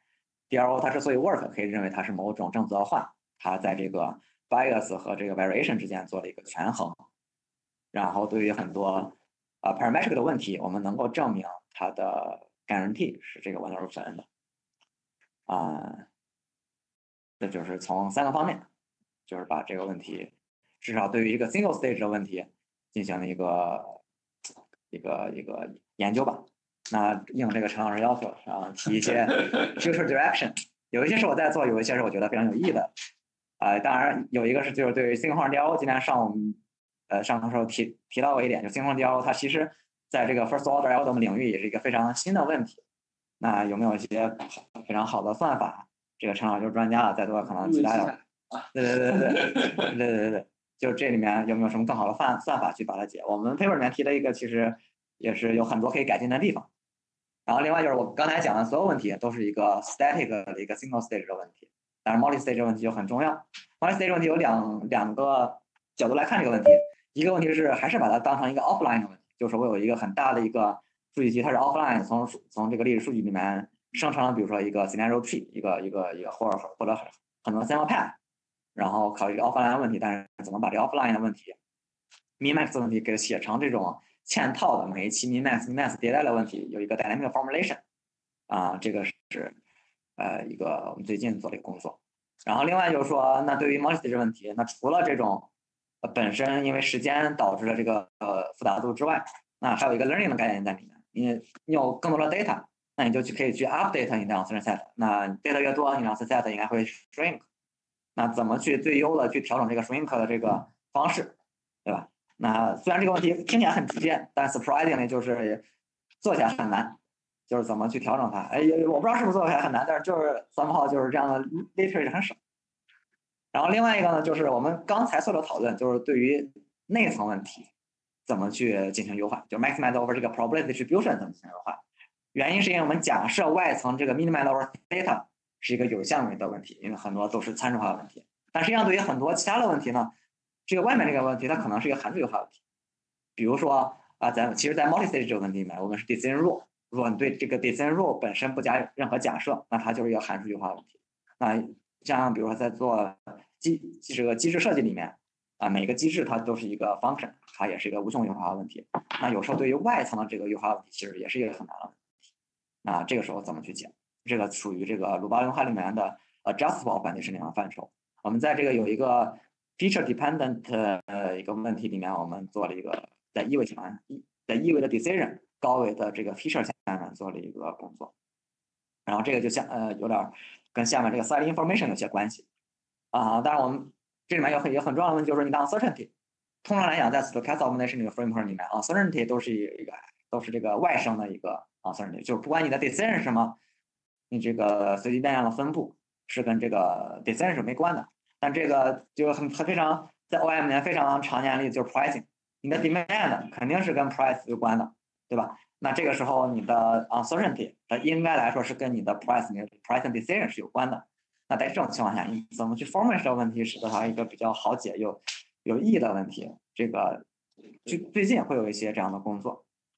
D: ，D R O 它之所以 work， 可以认为它是某种正则化，它在这个 bias 和这个 variation 之间做了一个权衡。然后对于很多啊、呃、parametric 的问题，我们能够证明它的 guarantee 是这个 one over n 的。啊、呃，这就是从三个方面，就是把这个问题，至少对于一个 single stage 的问题进行了一个一个一个研究吧。那应这个陈老师要求，然后提一些 future direction， 有一些是我在做，有一些是我觉得非常有意义的。啊、呃，当然有一个是就是对于 性框 D R O， 今天上午呃上课时候提提到过一点，就性框 D R O 它其实在这个 first order algorithm 领域也是一个非常新的问题。那有没有一些非常好的算法？这个陈老师就是专家了，再多可能其他的。对对对对对对对对对，就这里面有没有什么更好的算算法去把它解？我们 paper 里面提了一个，其实也是有很多可以改进的地方。然后另外就是我刚才讲的所有问题都是一个 static 的一个 single stage 的问题，但是 multi stage 问题就很重要。multi stage 问题有两两个角度来看这个问题，一个问题是还是把它当成一个 offline 的问题，就是我有一个很大的一个数据集，它是 offline 从从这个历史数据里面生成了，比如说一个 scenario tree， 一个一个一个或者或者很多 sample path， 然后考虑这个 offline 的问题，但是怎么把这个 offline 的问题 minimax 的问题给写成这种嵌套的每一期 minimax minimax 迭代的问题，有一个 dynamic formulation 啊，这个是呃一个我们最近做的一个工作。然后另外就是说，那对于 multi-stage 问题，那除了这种呃本身因为时间导致了这个呃复杂度之外，那还有一个 learning 的概念在里面。你你有更多的 data， 那你就去可以去 update 你的 answer set。那 data 越多，你的 answer set 应该会 shrink。那怎么去最优的去调整这个 shrink 的这个方式，对吧？那虽然这个问题听起来很直接，但 surprisingly 就是做起来很难，就是怎么去调整它。哎，我不知道是不是做起来很难，但是就是somehow就是这样的 literature 很少。然后另外一个呢，就是我们刚才做的讨论，就是对于内层问题怎么去进行优化，就 maximize over 这个 probability distribution 怎么进行优化。原因是因为我们假设外层这个 minimize over theta 是一个有限维的问题，因为很多都是参数化的问题。但实际上对于很多其他的问题呢，这个外面这个问题它可能是一个函数优化问题。比如说啊，在其实在 multi-stage 这个问题里面，我们是 decision rule， 如果你对这个 decision rule 本身不加任何假设，那它就是一个函数优化问题。那像比如说在做机这个机制设计里面啊，每个机制它都是一个 function， 它也是一个无穷优化问题。那有时候对于外层的这个优化问题，其实也是一个很难的问题。那这个时候怎么去解？这个属于这个鲁巴优化里面的 adjustable conditioning 的范畴。我们在这个有一个 feature dependent 呃一个问题里面，我们做了一个在一维情况在一维的 decision 高维的这个 feature 下面做了一个工作。然后这个就像呃有点跟下面这个 side information 有些关系啊。当然我们这里面有很有很重要的问题，就是你的 uncertainty。通常来讲，在 stochastic optimization 这个 framework 里面 ，uncertainty 都是一个都是这个外生的一个 uncertainty， 就是不管你的 decision 是什么，你这个随机变量的分布是跟这个 decision 是没关的。但这个就很很非常在 O M 里面非常常见的例子就是 pricing， 你的 demand 肯定是跟 price 有关的，对吧？那这个时候你的 uncertainty 它应该来说是跟你的 price 你的 pricing decision 是有关的。那在这种情况下，你怎么去 formulate 这个问题，使得它一个比较好解又有意义的问题？这个最最近会有一些这样的工作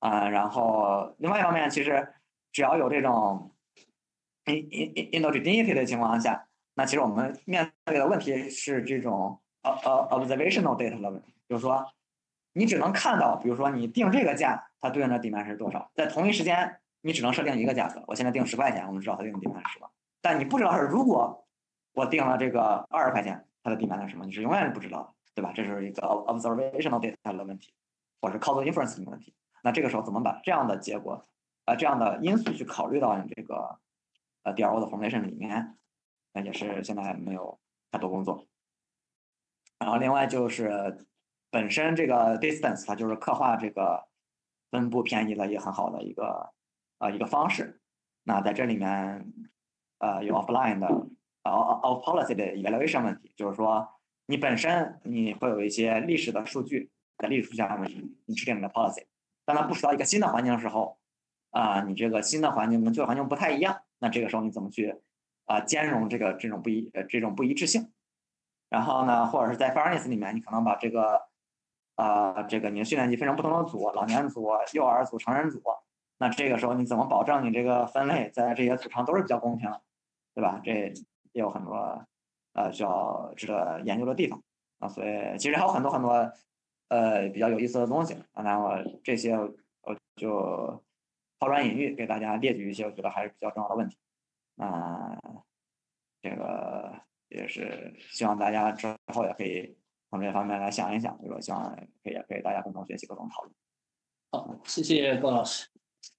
D: 啊、呃，然后另外一方面，其实只要有这种 in in inhomogeneity 的情况下，那其实我们面对的问题是这种呃呃 observational data 的问题，就是说你只能看到，比如说你定这个价，它对应的 demand 是多少，在同一时间你只能设定一个价格，我现在定十块钱，我们知道它定的 demand 是什么，但你不知道是如果我定了这个二十块钱，它的 demand 是什么，你是永远是不知道的，对吧？这是一个 observational data 的问题，或者是 causal inference 的问题。那这个时候怎么把这样的结果，呃，这样的因素去考虑到你这个呃 D R O 的 formulation 里面，那也是现在没有太多工作。然后另外就是本身这个 distance 它就是刻画这个分布偏移的一个很好的一个呃一个方式。那在这里面呃有 offline 的呃 of policy 的 evaluation 问题，就是说你本身你会有一些历史的数据，在历史数据下面你制定你的 policy， 当它部署到一个新的环境的时候，啊、呃，你这个新的环境跟旧环境不太一样，那这个时候你怎么去啊、呃、兼容这个这种不一呃这种不一致性？然后呢，或者是在 fairness 里面，你可能把这个呃这个你的训练集分成不同的组，老年组、幼儿组、成人组，那这个时候你怎么保证你这个分类在这些组上都是比较公平的，对吧？这也有很多呃需要值得研究的地方啊，所以其实还有很多很多呃比较有意思的东西啊，那我这些我就抛砖引玉，给大家列举一些我觉得还是比较重要的问题啊、呃，这个也是希望大家之后也可以从这方面来想一想，就是说希望可以也可以大家共同学习、共同讨论。
C: 好，谢谢高老师。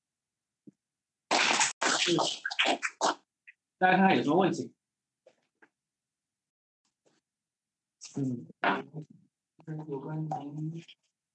C: 大家看看有什么问题？
E: 嗯，有关您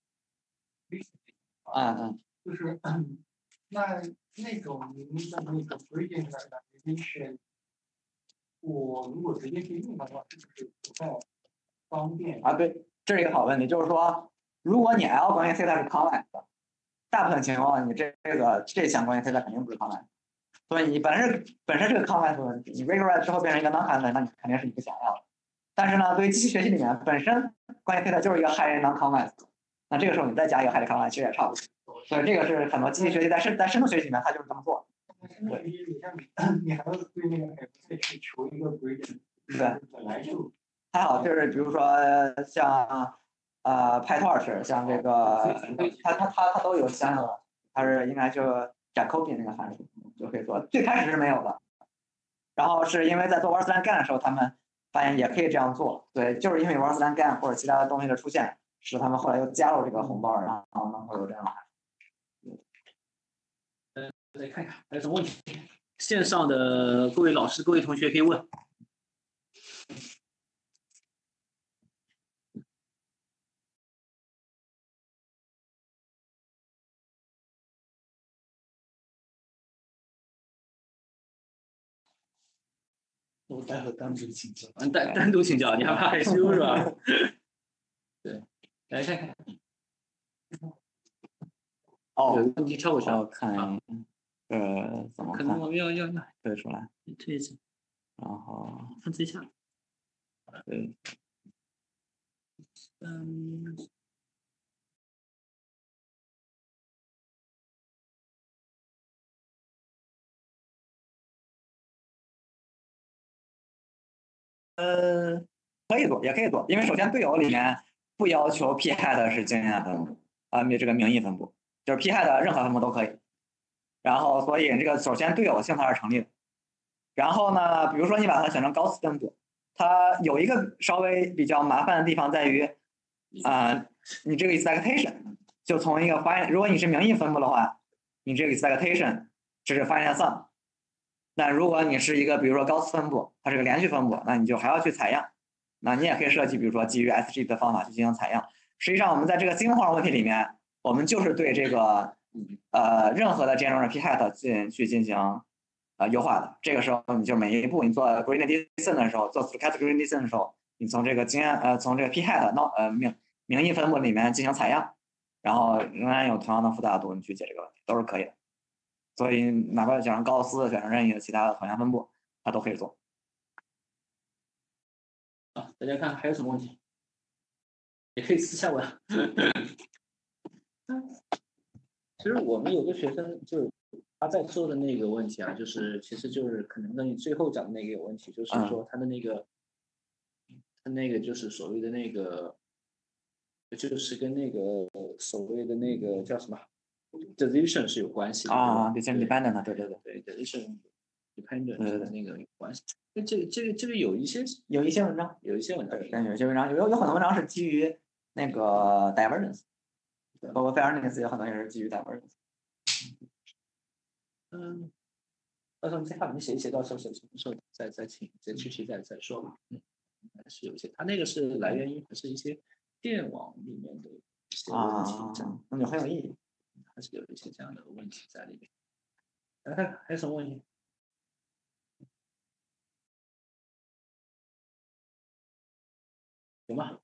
D: 啊嗯，
E: 就是那那种您的那个 regularization， 我如果直接去用的话，是不是不太方便
D: 啊？对，这是一个好问题，就是说，如果你 L 关于 theta 是 convex 的，大部分情况你这这个这项关于 theta 肯定不是 convex，所以你本身本身是个 convex 的问题，你 regularize 之后变成一个 non-convex，那你肯定是你不想要的。但是呢，对于机器学习里面本身关于 theta 就是一个 highly non-convex，那这个时候你再加一个 highly convex 其实也差不多。所以这个是很多机器学习在深在深度学习里面它就是这么做。
E: 对，你像你你还要对那个 再去求一个 gradient，
D: 对，
E: 本来就
D: 还好，就是比如说像呃 PyTorch， 像这个它它它它都有相应的，它是应该就 Jacobi 那个函数就可以做。最开始是没有的，然后是因为在做 Wasserstein GAN 的时候，他们发现也可以这样做。对，就是因为 Wasserstein GAN 或者其他的东西的出现，使他们后来又加入这个红包，然后能够有这样的函数。
C: 呃，来看看还有什么问题？线上的各位老师、各位同学可以问。我待会单独请教，单单独请教，你还怕害羞是吧？对，来看看。
D: 哦，
C: 有问题跳过去
D: 我看呃怎么看？
C: 可能我们要要要
D: 推出来，
C: 推一下，
D: 然后
C: 分支一下。
D: 对，
C: 嗯。
D: 呃，可以做，也可以做，因为首先队友里面不要求 p hat 是经验分布啊，这个名义分布，就是 p hat 任何分布都可以。然后，所以这个首先队友性它是成立的。然后呢，比如说你把它选成高斯分布，它有一个稍微比较麻烦的地方在于，啊、呃，你这个 expectation 就从一个发现，如果你是名义分布的话，你这个 expectation 这是 final sum。那如果你是一个比如说高斯分布，它是个连续分布，那你就还要去采样。那你也可以设计，比如说基于 S G 的方法去进行采样。实际上，我们在这个精化问题里面，我们就是对这个呃任何的 general p hat 进去进行呃优化的。这个时候，你就每一步你做 gradient descent 的时候，做 stochastic gradient descent 的时候，你从这个经验呃从这个 p hat 那呃名名义分布里面进行采样，然后仍然有同样的复杂度，你去解这个问题都是可以的。所以哪怕选成高斯，选成任意的其他的同样分布，它都可以做。
C: 啊，大家看还有什么问题？也可以私下问。 其实我们有个学生就是他在做的那个问题啊，就是其实就是可能跟你最后讲的那个有问题，就是说他的那个、嗯、他那个就是所谓的那个，就是跟那个所谓的那个叫什么 decision 是有关系的
D: 啊 decision dependent 对对
C: 对对 decision dependent
D: 对对对
C: 那个有关系。那这个这个这个有一些
D: 有一些文章
C: 有一些文章，
D: 但有一些文章有有很多文章是基于那个 divergence， 包括 fairness 有很多也是基于 divergence。
C: 嗯，到时候你再看我们写一写，到时候什么时候再再请再具体再再说吧。嗯，还是有一些，它那个是来源于还是一些电网里面的一些问题，
D: 啊，那就很有意义，
C: 还是有一些这样的问题在里面。来看还有什么问题？有吗？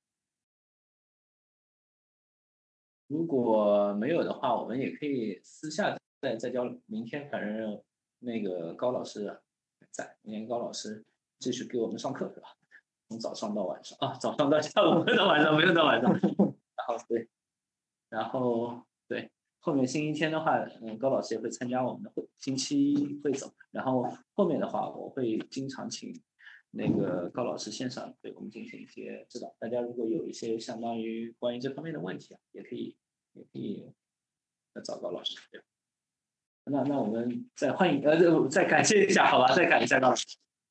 C: 如果没有的话，我们也可以私下再再交流。明天反正那个高老师在，明天高老师继续给我们上课是吧？从早上到晚上啊，早上到下午，没有到晚上，没有到晚上。然后对，然后对，后面星期天的话，嗯，高老师也会参加我们的会，星期会走。然后后面的话，我会经常请那个高老师线上对我们进行一些指导。大家如果有一些相当于关于这方面的问题啊，也可以也可以找高老师。对，那那我们再欢迎呃再感谢一下，好吧？再感谢一下高老师。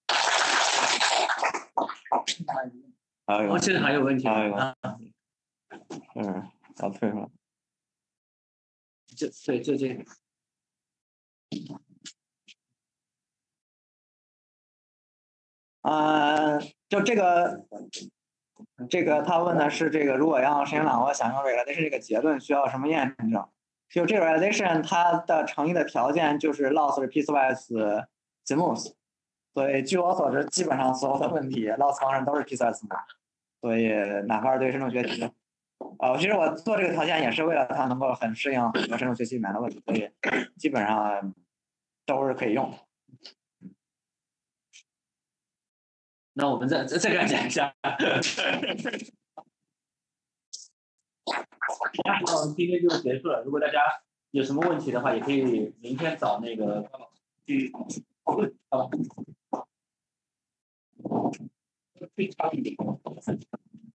D: 还有，
C: 哦，现在还有问题
D: 还有
C: 啊？
D: 嗯，要退出来。
C: 这对这这。
D: 啊，就这个，这个他问的是这个，如果让申请党我想用 regularization 这个结论，需要什么验证？就这个 regularization 它的成立的条件就是 loss 是 piecewise smooth， 所以据我所知，基本上所有的问题 loss function 都是 piecewise smooth， 所以哪怕是对深度学习，呃，其实我做这个条件也是为了它能够很适应很多深度学习里面的问题，所以基本上都是可以用的。
C: 那我们再再再感谢一下。那我们今天就结束了。如果大家有什么问题的话，也可以明天找那个高老师去